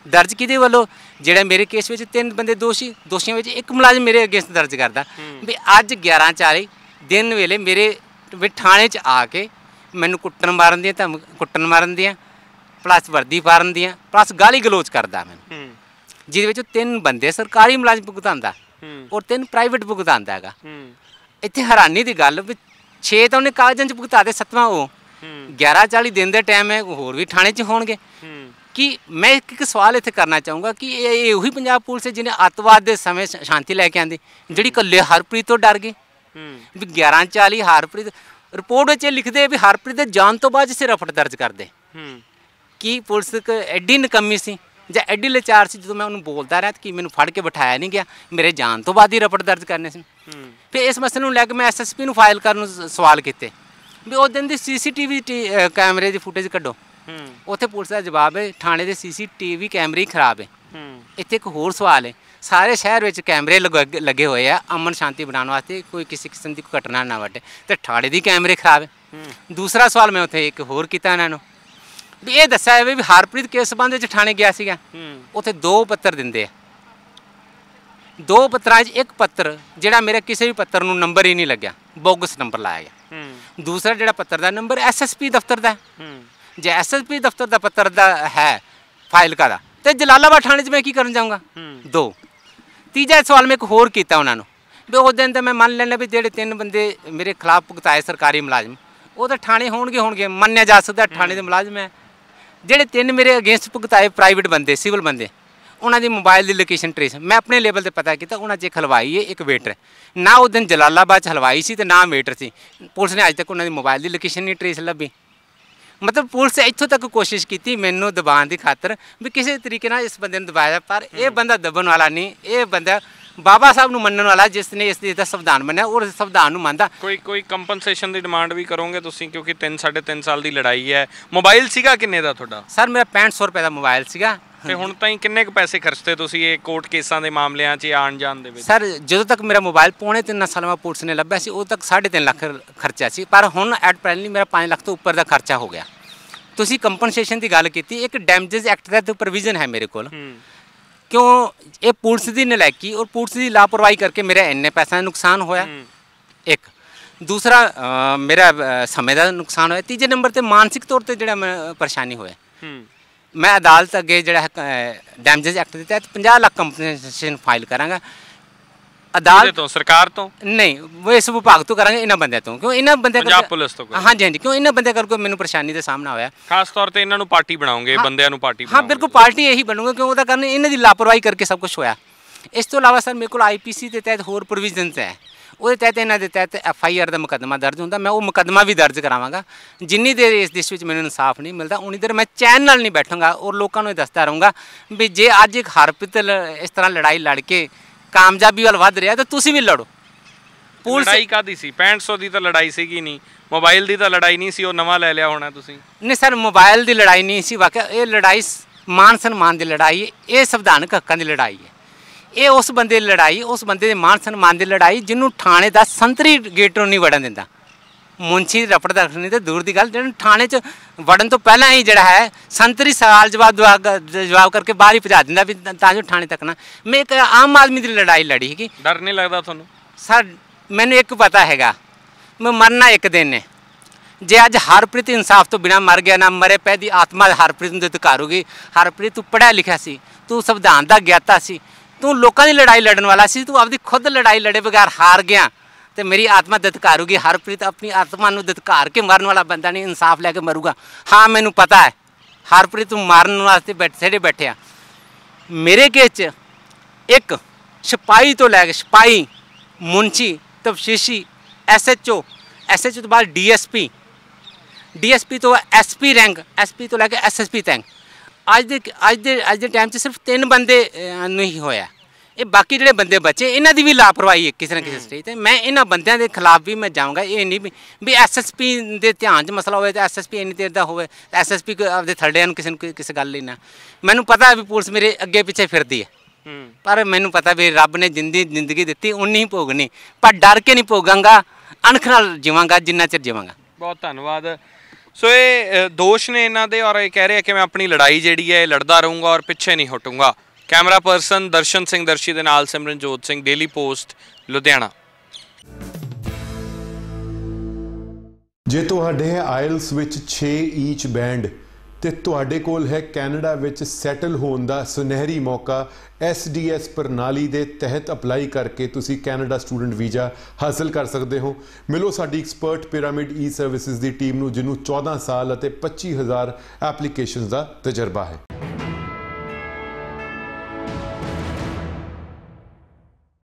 ਦਰਜ ਕਿਹਦੇ ਵੱਲੋਂ? ਜਿਹੜਾ ਮੇਰੇ ਕੇਸ ਵਿੱਚ 3 ਬੰਦੇ ਦੋਸ਼ੀਆਂ ਵਿੱਚ ਇੱਕ ਮੁਲਾਜ਼ਮ ਮੇਰੇ ਅਗੇਂਸਟ ਦਰਜ ਕਰਦਾ ਵੀ ਅੱਜ 11:40 ਦਿਨ ਵੇਲੇ ਮੇਰੇ ਵੀ ਥਾਣੇ 'ਚ ਆ ਕੇ ਮੈਨੂੰ ਕੁੱਟਣ ਮਾਰਨ ਦੀਆਂ ਪਲੱਸ ਵਰਦੀ ਪਾਰਨ ਦੀਆਂ ਪਲੱਸ ਗਾਲੀ ਗਲੋਚ ਕਰਦਾ ਮੈਨੂੰ, ਜਿਹਦੇ ਵਿੱਚ 3 ਬੰਦੇ ਸਰਕਾਰੀ ਮੁਲਾਜ਼ਮ ਭੁਗਤਾਉਂਦਾ ਔਰ 3 ਪ੍ਰਾਈਵੇਟ ਭੁਗਤਾਉਂਦਾ ਹੈਗਾ। ਇੱਥੇ ਹੈਰਾਨੀ ਦੀ ਗੱਲ ਵੀ 6 ਤਾਂ ਉਹਨੇ ਕਾਗਜ਼ਾਂ 'ਚ ਭੁਗਤਾ ਦੇ, 7ਵਾਂ ਉਹ 11:40 ਦਿਨ ਦੇ ਟਾਈਮ ਹੈ, ਹੋਰ ਵੀ ਥਾਣੇ 'ਚ ਹੋਣਗੇ। ਕਿ ਮੈਂ ਇੱਕ ਸਵਾਲ ਇੱਥੇ ਕਰਨਾ ਚਾਹੂੰਗਾ ਕਿ ਇਹ ਉਹੀ ਪੰਜਾਬ ਪੁਲਿਸ ਹੈ ਜਿਹਨੇ ਅੱਤਵਾਦ ਦੇ ਸਮੇਂ ਸ਼ਾਂਤੀ ਲੈ ਕੇ ਆਂਦੀ, ਜਿਹੜੀ ਇਕੱਲੇ ਹਰਪ੍ਰੀਤ ਤੋਂ ਡਰ ਗਈ ਵੀ 11:40 ਹਰਪ੍ਰੀਤ ਰਿਪੋਰਟ ਵਿੱਚ ਇਹ ਲਿਖਦੇ ਵੀ ਹਰਪ੍ਰੀਤ ਦੇ ਜਾਣ ਤੋਂ ਬਾਅਦ ਇਸੇ ਰਫਟ ਦਰਜ ਕਰਦੇ ਕਿ ਪੁਲਿਸ ਐਡੀ ਨਕੰਮੀ ਸੀ ਜਾਂ ਐਡੀ ਲਾਚਾਰ ਸੀ। ਜਦੋਂ ਮੈਂ ਉਹਨੂੰ ਬੋਲਦਾ ਰਿਹਾ ਕਿ ਮੈਨੂੰ ਫੜ ਕੇ ਬਿਠਾਇਆ ਨਹੀਂ ਗਿਆ, ਮੇਰੇ ਜਾਣ ਤੋਂ ਬਾਅਦ ਹੀ ਰਫਟ ਦਰਜ ਕਰਨੇ ਸੀ। ਫਿਰ ਇਸ ਮਸਲੇ ਨੂੰ ਲੈ ਕੇ ਮੈਂ SSP ਨੂੰ ਫਾਈਲ ਕਰਨ ਨੂੰ ਸਵਾਲ ਕੀਤੇ ਵੀ ਉਸ ਦਿਨ ਦੀ CCTV ਕੈਮਰੇ ਦੀ ਫੁਟੇਜ ਕੱਢੋ। ਉੱਥੇ ਪੁਲਿਸ ਦਾ ਜਵਾਬ ਹੈ ਥਾਣੇ ਦੇ CCTV ਕੈਮਰੇ ਹੀ ਖਰਾਬ ਹੈ। ਇੱਥੇ ਇੱਕ ਹੋਰ ਸਵਾਲ ਹੈ, ਸਾਰੇ ਸ਼ਹਿਰ ਵਿੱਚ ਕੈਮਰੇ ਲੱਗੇ ਹੋਏ ਆ ਅਮਨ ਸ਼ਾਂਤੀ ਬਣਾਉਣ ਵਾਸਤੇ, ਕੋਈ ਕਿਸੇ ਕਿਸਮ ਦੀ ਕੋਈ ਘਟਨਾ ਨਾ ਵਾਟੇ, ਤੇ ਥਾਣੇ ਦੀ ਕੈਮਰੇ ਖਰਾਬ ਹੈ। ਦੂਸਰਾ ਸਵਾਲ ਮੈਂ ਉੱਥੇ ਇੱਕ ਹੋਰ ਕੀਤਾ ਇਹਨਾਂ ਨੂੰ ਵੀ ਇਹ ਦੱਸਿਆ ਜਾਵੇ ਵੀ ਹਰਪ੍ਰੀਤ ਕਿਸ ਸੰਬੰਧ ਵਿੱਚ ਥਾਣੇ ਗਿਆ ਸੀਗਾ। ਉੱਥੇ 2 ਪੱਤਰ ਦਿੰਦੇ ਆ, 2 ਪੱਤਰਾਂ 'ਚ ਇੱਕ ਪੱਤਰ ਜਿਹੜਾ ਮੇਰੇ ਕਿਸੇ ਵੀ ਪੱਤਰ ਨੂੰ ਨੰਬਰ ਹੀ ਨਹੀਂ ਲੱਗਿਆ, ਬੋਗਸ ਨੰਬਰ ਲਾਇਆ ਗਿਆ। ਦੂਸਰਾ ਜਿਹੜਾ ਪੱਤਰ ਦਾ ਨੰਬਰ SSP ਦਫ਼ਤਰ ਦਾ, ਜੇ SSP ਦਫ਼ਤਰ ਦਾ ਪੱਤਰ ਦਾ ਹੈ ਫਾਈਲ ਦਾ ਤੇ ਜਲਾਲਾਬਾਦ ਥਾਣੇ 'ਚ ਮੈਂ ਕੀ ਕਰਨ ਜਾਊਂਗਾ? 2। ਤੀਜਾ ਸਵਾਲ ਮੈਂ ਇੱਕ ਹੋਰ ਕੀਤਾ ਉਹਨਾਂ ਨੂੰ ਵੀ ਉਸ ਦਿਨ ਤਾਂ ਮੈਂ ਮੰਨ ਲੈਣਾ ਵੀ ਜਿਹੜੇ 3 ਬੰਦੇ ਮੇਰੇ ਖਿਲਾਫ ਭੁਗਤਾਏ ਸਰਕਾਰੀ ਮੁਲਾਜ਼ਮ ਉਹ ਤਾਂ ਥਾਣੇ ਹੋਣਗੇ ਮੰਨਿਆ ਜਾ ਸਕਦਾ ਥਾਣੇ ਦੇ ਮੁਲਾਜ਼ਮ ਹੈ। ਜਿਹੜੇ 3 ਮੇਰੇ ਅਗੇਂਸਟ ਭੁਗਤਾਏ ਪ੍ਰਾਈਵੇਟ ਬੰਦੇ ਸਿਵਲ ਬੰਦੇ, ਉਹਨਾਂ ਦੀ ਮੋਬਾਈਲ ਦੀ ਲੋਕੇਸ਼ਨ ਟ੍ਰੇਸ ਮੈਂ ਆਪਣੇ ਲੈਵਲ 'ਤੇ ਪਤਾ ਕੀਤਾ, ਉਹਨਾਂ 'ਚ ਇੱਕ ਹਲਵਾਈ ਹੈ ਇੱਕ ਵੇਟਰ ਹੈ। ਨਾ ਉਸ ਦਿਨ ਜਲਾਲਾਬਾਦ 'ਚ ਹਲਵਾਈ ਸੀ ਅਤੇ ਨਾ ਵੇਟਰ ਸੀ। ਪੁਲਿਸ ਨੇ ਅੱਜ ਤੱਕ ਉਹਨਾਂ ਦੀ ਮੋਬਾਈਲ ਦੀ ਲੋਕੇਸ਼ਨ ਨਹੀਂ ਟ੍ਰੇਸ ਲੱਭੀ। ਮਤਲਬ ਪੁਲਿਸ ਇੱਥੋਂ ਤੱਕ ਕੋਸ਼ਿਸ਼ ਕੀਤੀ ਮੈਨੂੰ ਦਬਾਉਣ ਦੀ ਖਾਤਰ ਵੀ ਕਿਸੇ ਤਰੀਕੇ ਨਾਲ ਇਸ ਬੰਦੇ ਨੂੰ ਦਬਾਇਆ, ਪਰ ਇਹ ਬੰਦਾ ਦਬਣ ਵਾਲਾ ਨਹੀਂ, ਇਹ ਬੰਦਾ ਬਾਬਾ ਸਾਹਿਬ ਨੂੰ ਮੰਨਣ ਵਾਲਾ ਜਿਸ ਨੇ ਇਸ ਦਾ ਸੰਵਿਧਾਨ ਮੰਨਿਆ ਔਰ ਸੰਵਿਧਾਨ ਨੂੰ ਮੰਨਦਾ। ਕੋਈ ਕੰਪਨਸੇਸ਼ਨ ਦੀ ਡਿਮਾਂਡ ਵੀ ਕਰੋਗੇ ਤੁਸੀਂ, ਕਿਉਂਕਿ 3-3.5 ਸਾਲ ਦੀ ਲੜਾਈ ਹੈ। ਮੋਬਾਈਲ ਸੀਗਾ ਕਿੰਨੇ ਦਾ ਤੁਹਾਡਾ? ਸਰ ਮੇਰਾ 6500 ਰੁਪਏ ਦਾ ਮੋਬਾਈਲ ਸੀਗਾ। ਤੇ ਹੁਣ ਤਾਈਂ ਕਿੰਨੇ ਕੁ ਪੈਸੇ ਖਰਚਦੇ ਤੁਸੀਂ ਇਹ ਕੋਰਟ ਕੇਸਾਂ ਦੇ ਮਾਮਲਿਆਂ 'ਚ ਆਉਣ ਜਾਣ ਦੇ ਵਿੱਚ? ਸਰ ਜਦੋਂ ਤੱਕ ਮੇਰਾ ਮੋਬਾਈਲ 3.5 ਸਾਲਾਂ ਬਾਅਦ ਪੁਲਿਸ ਨੇ ਲੱਭਿਆ ਸੀ ਉਦੋਂ ਤੱਕ 3.5 ਲੱਖ ਖਰਚਾ ਸੀ, ਪਰ ਹੁਣ ਐਟ ਪ੍ਰੈਜ਼ੈਂਟਲੀ ਮੇਰਾ 5 ਲੱਖ ਤੋਂ ਉੱਪਰ ਦਾ ਖਰਚਾ ਹੋ ਗਿਆ। ਤੁਸੀਂ ਕੰਪਨਸੇਸ਼ਨ ਦੀ ਗੱਲ ਕੀਤੀ, ਇੱਕ ਡੈਮੇਜਸ ਐਕਟ ਦਾ ਪ੍ਰੋਵੀਜ਼ਨ ਹੈ ਮੇਰੇ ਕੋਲ। ਕਿਉਂ ਇਹ ਪੁਲਿਸ ਦੀ ਨਲਾਇਕੀ ਔਰ ਪੁਲਿਸ ਦੀ ਲਾਪਰਵਾਹੀ ਕਰਕੇ ਮੇਰਾ ਇੰਨੇ ਪੈਸਾ ਦਾ ਨੁਕਸਾਨ ਹੋਇਆ, ਇੱਕ। ਦੂਸਰਾ ਮੇਰਾ ਸਮੇਂ ਦਾ ਨੁਕਸਾਨ ਹੋਇਆ। ਤੀਜੇ ਨੰਬਰ 'ਤੇ ਮਾਨਸਿਕ ਤੌਰ 'ਤੇ ਜਿਹੜਾ ਮੈਂ ਪਰੇਸ਼ਾਨੀ ਹੋਇਆ। ਮੈਂ ਅਦਾਲਤ ਅੱਗੇ ਜਿਹੜਾ ਡੈਮੇਜਸ ਐਕਟ ਦੇ ਤਹਿਤ 50 ਲੱਖ ਕੰਪਨਸੇਸ਼ਨ ਫਾਈਲ ਕਰਾਂਗਾ। ਅਦਾਲਤ ਤੋਂ, ਸਰਕਾਰ ਤੋਂ ਨਹੀਂ, ਉਹ ਇਸ ਵਿਭਾਗ ਤੋਂ ਕਰਾਂਗੇ, ਇਹਨਾਂ ਬੰਦਿਆਂ ਤੋਂ। ਕਿਉਂ ਇਹਨਾਂ ਬੰਦਿਆਂ ਪੰਜਾਬ ਪੁਲਿਸ ਤੋਂ? ਹਾਂਜੀ, ਕਿਉਂ ਇਹਨਾਂ ਬੰਦਿਆਂ ਕਰਕੇ ਮੈਨੂੰ ਪਰੇਸ਼ਾਨੀ ਦਾ ਸਾਹਮਣਾ ਹੋਇਆ। ਖਾਸ ਤੌਰ ਤੇ ਇਹਨਾਂ ਨੂੰ ਪਾਰਟੀ ਬਣਾਉਂਗੇ, ਬੰਦਿਆਂ ਨੂੰ ਪਾਰਟੀ? ਹਾਂ ਬਿਲਕੁਲ, ਪਾਰਟੀ ਇਹੀ ਬਣੂਗਾ ਕਿਉਂ ਉਹਦਾ ਕਾਰਨ ਇਹਨਾਂ ਦੀ ਲਾਪਰਵਾਹੀ ਕਰਕੇ ਸਭ ਕੁਝ ਹੋਇਆ। ਇਸ ਤੋਂ ਇਲਾਵਾ ਸਰ ਮੇਰੇ ਕੋਲ IPC ਦੇ ਤਹਿਤ ਹੋਰ ਪ੍ਰੋਵੀਜ਼ਨਸ ਹੈ, ਉਹਦੇ ਤਹਿਤ ਇਹਨਾਂ ਦੇ ਤਹਿਤ FIR ਦਾ ਮੁਕੱਦਮਾ ਦਰਜ ਹੁੰਦਾ। ਮੈਂ ਉਹ ਮੁਕੱਦਮਾ ਵੀ ਦਰਜ ਕਰਾਵਾਂਗਾ। ਜਿੰਨੀ ਦੇਰ ਇਸ ਦੇਸ਼ ਵਿੱਚ ਮੈਨੂੰ ਇਨਸਾਫ ਨਹੀਂ ਮਿਲਦਾ ਉਨੀ ਦੇਰ ਮੈਂ ਚੈਨ ਨਾਲ ਨਹੀਂ ਬੈਠਾਂਗਾ ਔਰ ਲੋਕਾਂ ਨੂੰ ਇਹ ਦੱਸਦਾ ਰਹੂੰਗਾ ਵੀ ਜੇ ਅੱਜ ਇੱਕ ਹਰਪ੍ਰੀਤ ਇਸ ਤਰ੍ਹਾਂ ਲੜਾਈ ਲੜ ਕੇ ਕਾਮਯਾਬੀ ਵੱਲ ਵੱਧ ਰਿਹਾ ਤਾਂ ਤੁਸੀਂ ਵੀ ਲੜੋ। ਪੁਲਿਸ ਲੜਾਈ ਕਾਹਦੀ ਸੀ? 6500 ਦੀ ਤਾਂ ਲੜਾਈ ਸੀਗੀ ਨਹੀਂ, ਮੋਬਾਈਲ ਦੀ ਤਾਂ ਲੜਾਈ ਨਹੀਂ ਸੀ, ਉਹ ਨਵਾਂ ਲੈ ਲਿਆ ਹੋਣਾ ਤੁਸੀਂ? ਨਹੀਂ ਸਰ, ਮੋਬਾਈਲ ਦੀ ਲੜਾਈ ਨਹੀਂ ਸੀ ਵਾਕਿਆ, ਇਹ ਲੜਾਈ ਮਾਨ ਸਨਮਾਨ ਦੀ ਲੜਾਈ ਹੈ, ਇਹ ਸੰਵਿਧਾਨਕ ਹੱਕਾਂ ਦੀ ਲੜਾਈ ਹੈ। ਇਹ ਉਸ ਬੰਦੇ ਦੀ ਲੜਾਈ, ਉਸ ਬੰਦੇ ਦੇ ਮਾਨ ਸਨਮਾਨ ਦੀ ਲੜਾਈ ਜਿਹਨੂੰ ਥਾਣੇ ਦਾ ਸੰਤਰੀ ਗੇਟੋਂ ਨਹੀਂ ਵੜਨ ਦਿੰਦਾ। ਮੁੰਸ਼ੀ ਰਫੜ ਰੱਖਣੀ ਤਾਂ ਦੂਰ ਦੀ ਗੱਲ, ਜਿਹਨੂੰ ਥਾਣੇ 'ਚ ਵੜਨ ਤੋਂ ਪਹਿਲਾਂ ਹੀ ਜਿਹੜਾ ਹੈ ਸੰਤਰੀ ਸਵਾਲ ਜਵਾਬ ਕਰਕੇ ਬਾਹਰ ਹੀ ਭਜਾ ਦਿੰਦਾ ਵੀ ਤਾਂ ਜੋ ਥਾਣੇ ਤੱਕ ਨਾ। ਮੈਂ ਇੱਕ ਆਮ ਆਦਮੀ ਦੀ ਲੜਾਈ ਲੜੀ ਹੈਗੀ। ਡਰ ਨਹੀਂ ਲੱਗਦਾ ਤੁਹਾਨੂੰ? ਸਰ ਮੈਨੂੰ ਇੱਕ ਪਤਾ ਹੈਗਾ, ਮੈਂ ਮਰਨਾ ਇੱਕ ਦਿਨ ਨੇ। ਜੇ ਅੱਜ ਹਰਪ੍ਰੀਤ ਇਨਸਾਫ ਤੋਂ ਬਿਨਾਂ ਮਰ ਗਿਆ ਨਾ ਮਰੇ ਪੈ ਦੀ ਆਤਮਾ ਹਰਪ੍ਰੀਤ ਨੂੰ ਧਿਕਾਰੂਗੀ। ਹਰਪ੍ਰੀਤ ਤੂੰ ਪੜ੍ਹਿਆ ਲਿਖਿਆ ਸੀ, ਤੂੰ ਸੰਵਿਧਾਨ ਦਾ ਗਿਆਤਾ ਸੀ, ਤੂੰ ਲੋਕਾਂ ਦੀ ਲੜਾਈ ਲੜਨ ਵਾਲਾ ਸੀ, ਤੂੰ ਆਪਦੀ ਖੁਦ ਲੜਾਈ ਲੜੇ ਬਗੈਰ ਹਾਰ ਗਿਆ ਤੇ ਮੇਰੀ ਆਤਮਾ ਧਿਕਾਰੂਗੀ। ਹਰਪ੍ਰੀਤ ਆਪਣੀ ਆਤਮਾ ਨੂੰ ਧਿਕਾਰ ਕੇ ਮਰਨ ਵਾਲਾ ਬੰਦਾ ਨਹੀਂ, ਇਨਸਾਫ ਲੈ ਕੇ ਮਰੂਗਾ। ਹਾਂ ਮੈਨੂੰ ਪਤਾ ਹੈ ਹਰਪ੍ਰੀਤ ਤੂੰ ਮਾਰਨ ਵਾਸਤੇ ਬੈਠਿਆ। ਮੇਰੇ ਕੇਸ 'ਚ ਇੱਕ ਸਿਪਾਹੀ ਤੋਂ ਲੈ ਕੇ ਸਿਪਾਹੀ, ਮੁੰਸ਼ੀ, ਤਫਤੀਸ਼ੀ, SHO ਤੋਂ ਬਾਅਦ DSP ਤੋਂ SP ਰੈਂਕ, SP ਤੋਂ ਲੈ ਕੇ SSP ਤੱਕ ਅੱਜ ਦੇ ਟਾਈਮ 'ਚ ਸਿਰਫ 3 ਬੰਦੇ ਨੂੰ ਹੀ ਹੋਇਆ। ਇਹ ਬਾਕੀ ਜਿਹੜੇ ਬੰਦੇ ਬਚੇ ਇਹਨਾਂ ਦੀ ਵੀ ਲਾਪਰਵਾਹੀ ਹੈ ਕਿਸੇ ਨਾ ਕਿਸੇ ਸਟੇਜ 'ਤੇ। ਮੈਂ ਇਹਨਾਂ ਬੰਦਿਆਂ ਦੇ ਖਿਲਾਫ ਵੀ ਮੈਂ ਜਾਊਂਗਾ। ਇਹ ਨਹੀਂ ਵੀ SSP ਦੇ ਧਿਆਨ 'ਚ ਮਸਲਾ ਹੋਵੇ ਤਾਂ SSP ਇੰਨੀ ਦੇਰ ਦਾ ਹੋਵੇ, SSP ਆਪਦੇ ਥਰਡਿਆਂ ਨੂੰ ਕਿਸੇ ਗੱਲ ਲਈ ਨਾ। ਮੈਨੂੰ ਪਤਾ ਵੀ ਪੁਲਿਸ ਮੇਰੇ ਅੱਗੇ ਪਿੱਛੇ ਫਿਰਦੀ ਹੈ, ਪਰ ਮੈਨੂੰ ਪਤਾ ਵੀ ਰੱਬ ਨੇ ਜ਼ਿੰਦਗੀ ਦਿੱਤੀ ਉਨੀ ਹੀ ਭੋਗਣੀ, ਪਰ ਡਰ ਕੇ ਨਹੀਂ ਭੋਗਾਂਗਾ, ਅਣਖ ਨਾਲ ਜੀਵਾਂਗਾ ਜਿੰਨਾ ਚਿਰ ਜੀਵਾਂਗਾ। ਬਹੁਤ ਧੰਨਵਾਦ। ਸੋ ਇਹ ਦੋਸ਼ ਨੇ ਇਹਨਾਂ ਦੇ, ਔਰ ਇਹ ਕਹਿ ਰਹੇ ਆ ਕਿ ਮੈਂ ਆਪਣੀ ਲੜਾਈ ਜਿਹੜੀ ਹੈ ਲੜਦਾ ਰਹੂੰਗਾ ਔਰ ਪਿੱਛੇ ਨਹੀਂ ਹਟੂੰਗਾ। ਕੈਮਰਾ ਪਰਸਨ ਦਰਸ਼ਨ ਸਿੰਘ ਦਰਸ਼ੀ ਦੇ ਨਾਲ ਸਿਮਰਨਜੋਤ ਸਿੰਘ, ਡੇਲੀ ਪੋਸਟ, ਲੁਧਿਆਣਾ। ਜੇ ਤੁਹਾਡੇ ਹੈ ਆਇਲਸ ਵਿੱਚ 6 ਈਚ ਬੈਂਡ ਤੇ ਤੁਹਾਡੇ ਕੋਲ ਹੈ ਕੈਨੇਡਾ ਵਿੱਚ ਸੈਟਲ ਹੋਣ ਦਾ ਸੁਨਹਿਰੀ ਮੌਕਾ, SDS ਪ੍ਰਣਾਲੀ ਦੇ ਤਹਿਤ ਅਪਲਾਈ ਕਰਕੇ ਤੁਸੀਂ ਕੈਨੇਡਾ ਸਟੂਡੈਂਟ ਵੀਜ਼ਾ ਹਾਸਲ ਕਰ ਸਕਦੇ ਹੋ। ਮਿਲੋ ਸਾਡੀ ਐਕਸਪਰਟ ਪਿਰਾਮਿਡ ਈ ਸਰਵਿਸਿਜ਼ ਦੀ ਟੀਮ ਨੂੰ, ਜਿਹਨੂੰ 14 ਸਾਲ ਅਤੇ 25,000 ਐਪਲੀਕੇਸ਼ਨਸ ਦਾ ਤਜਰਬਾ ਹੈ।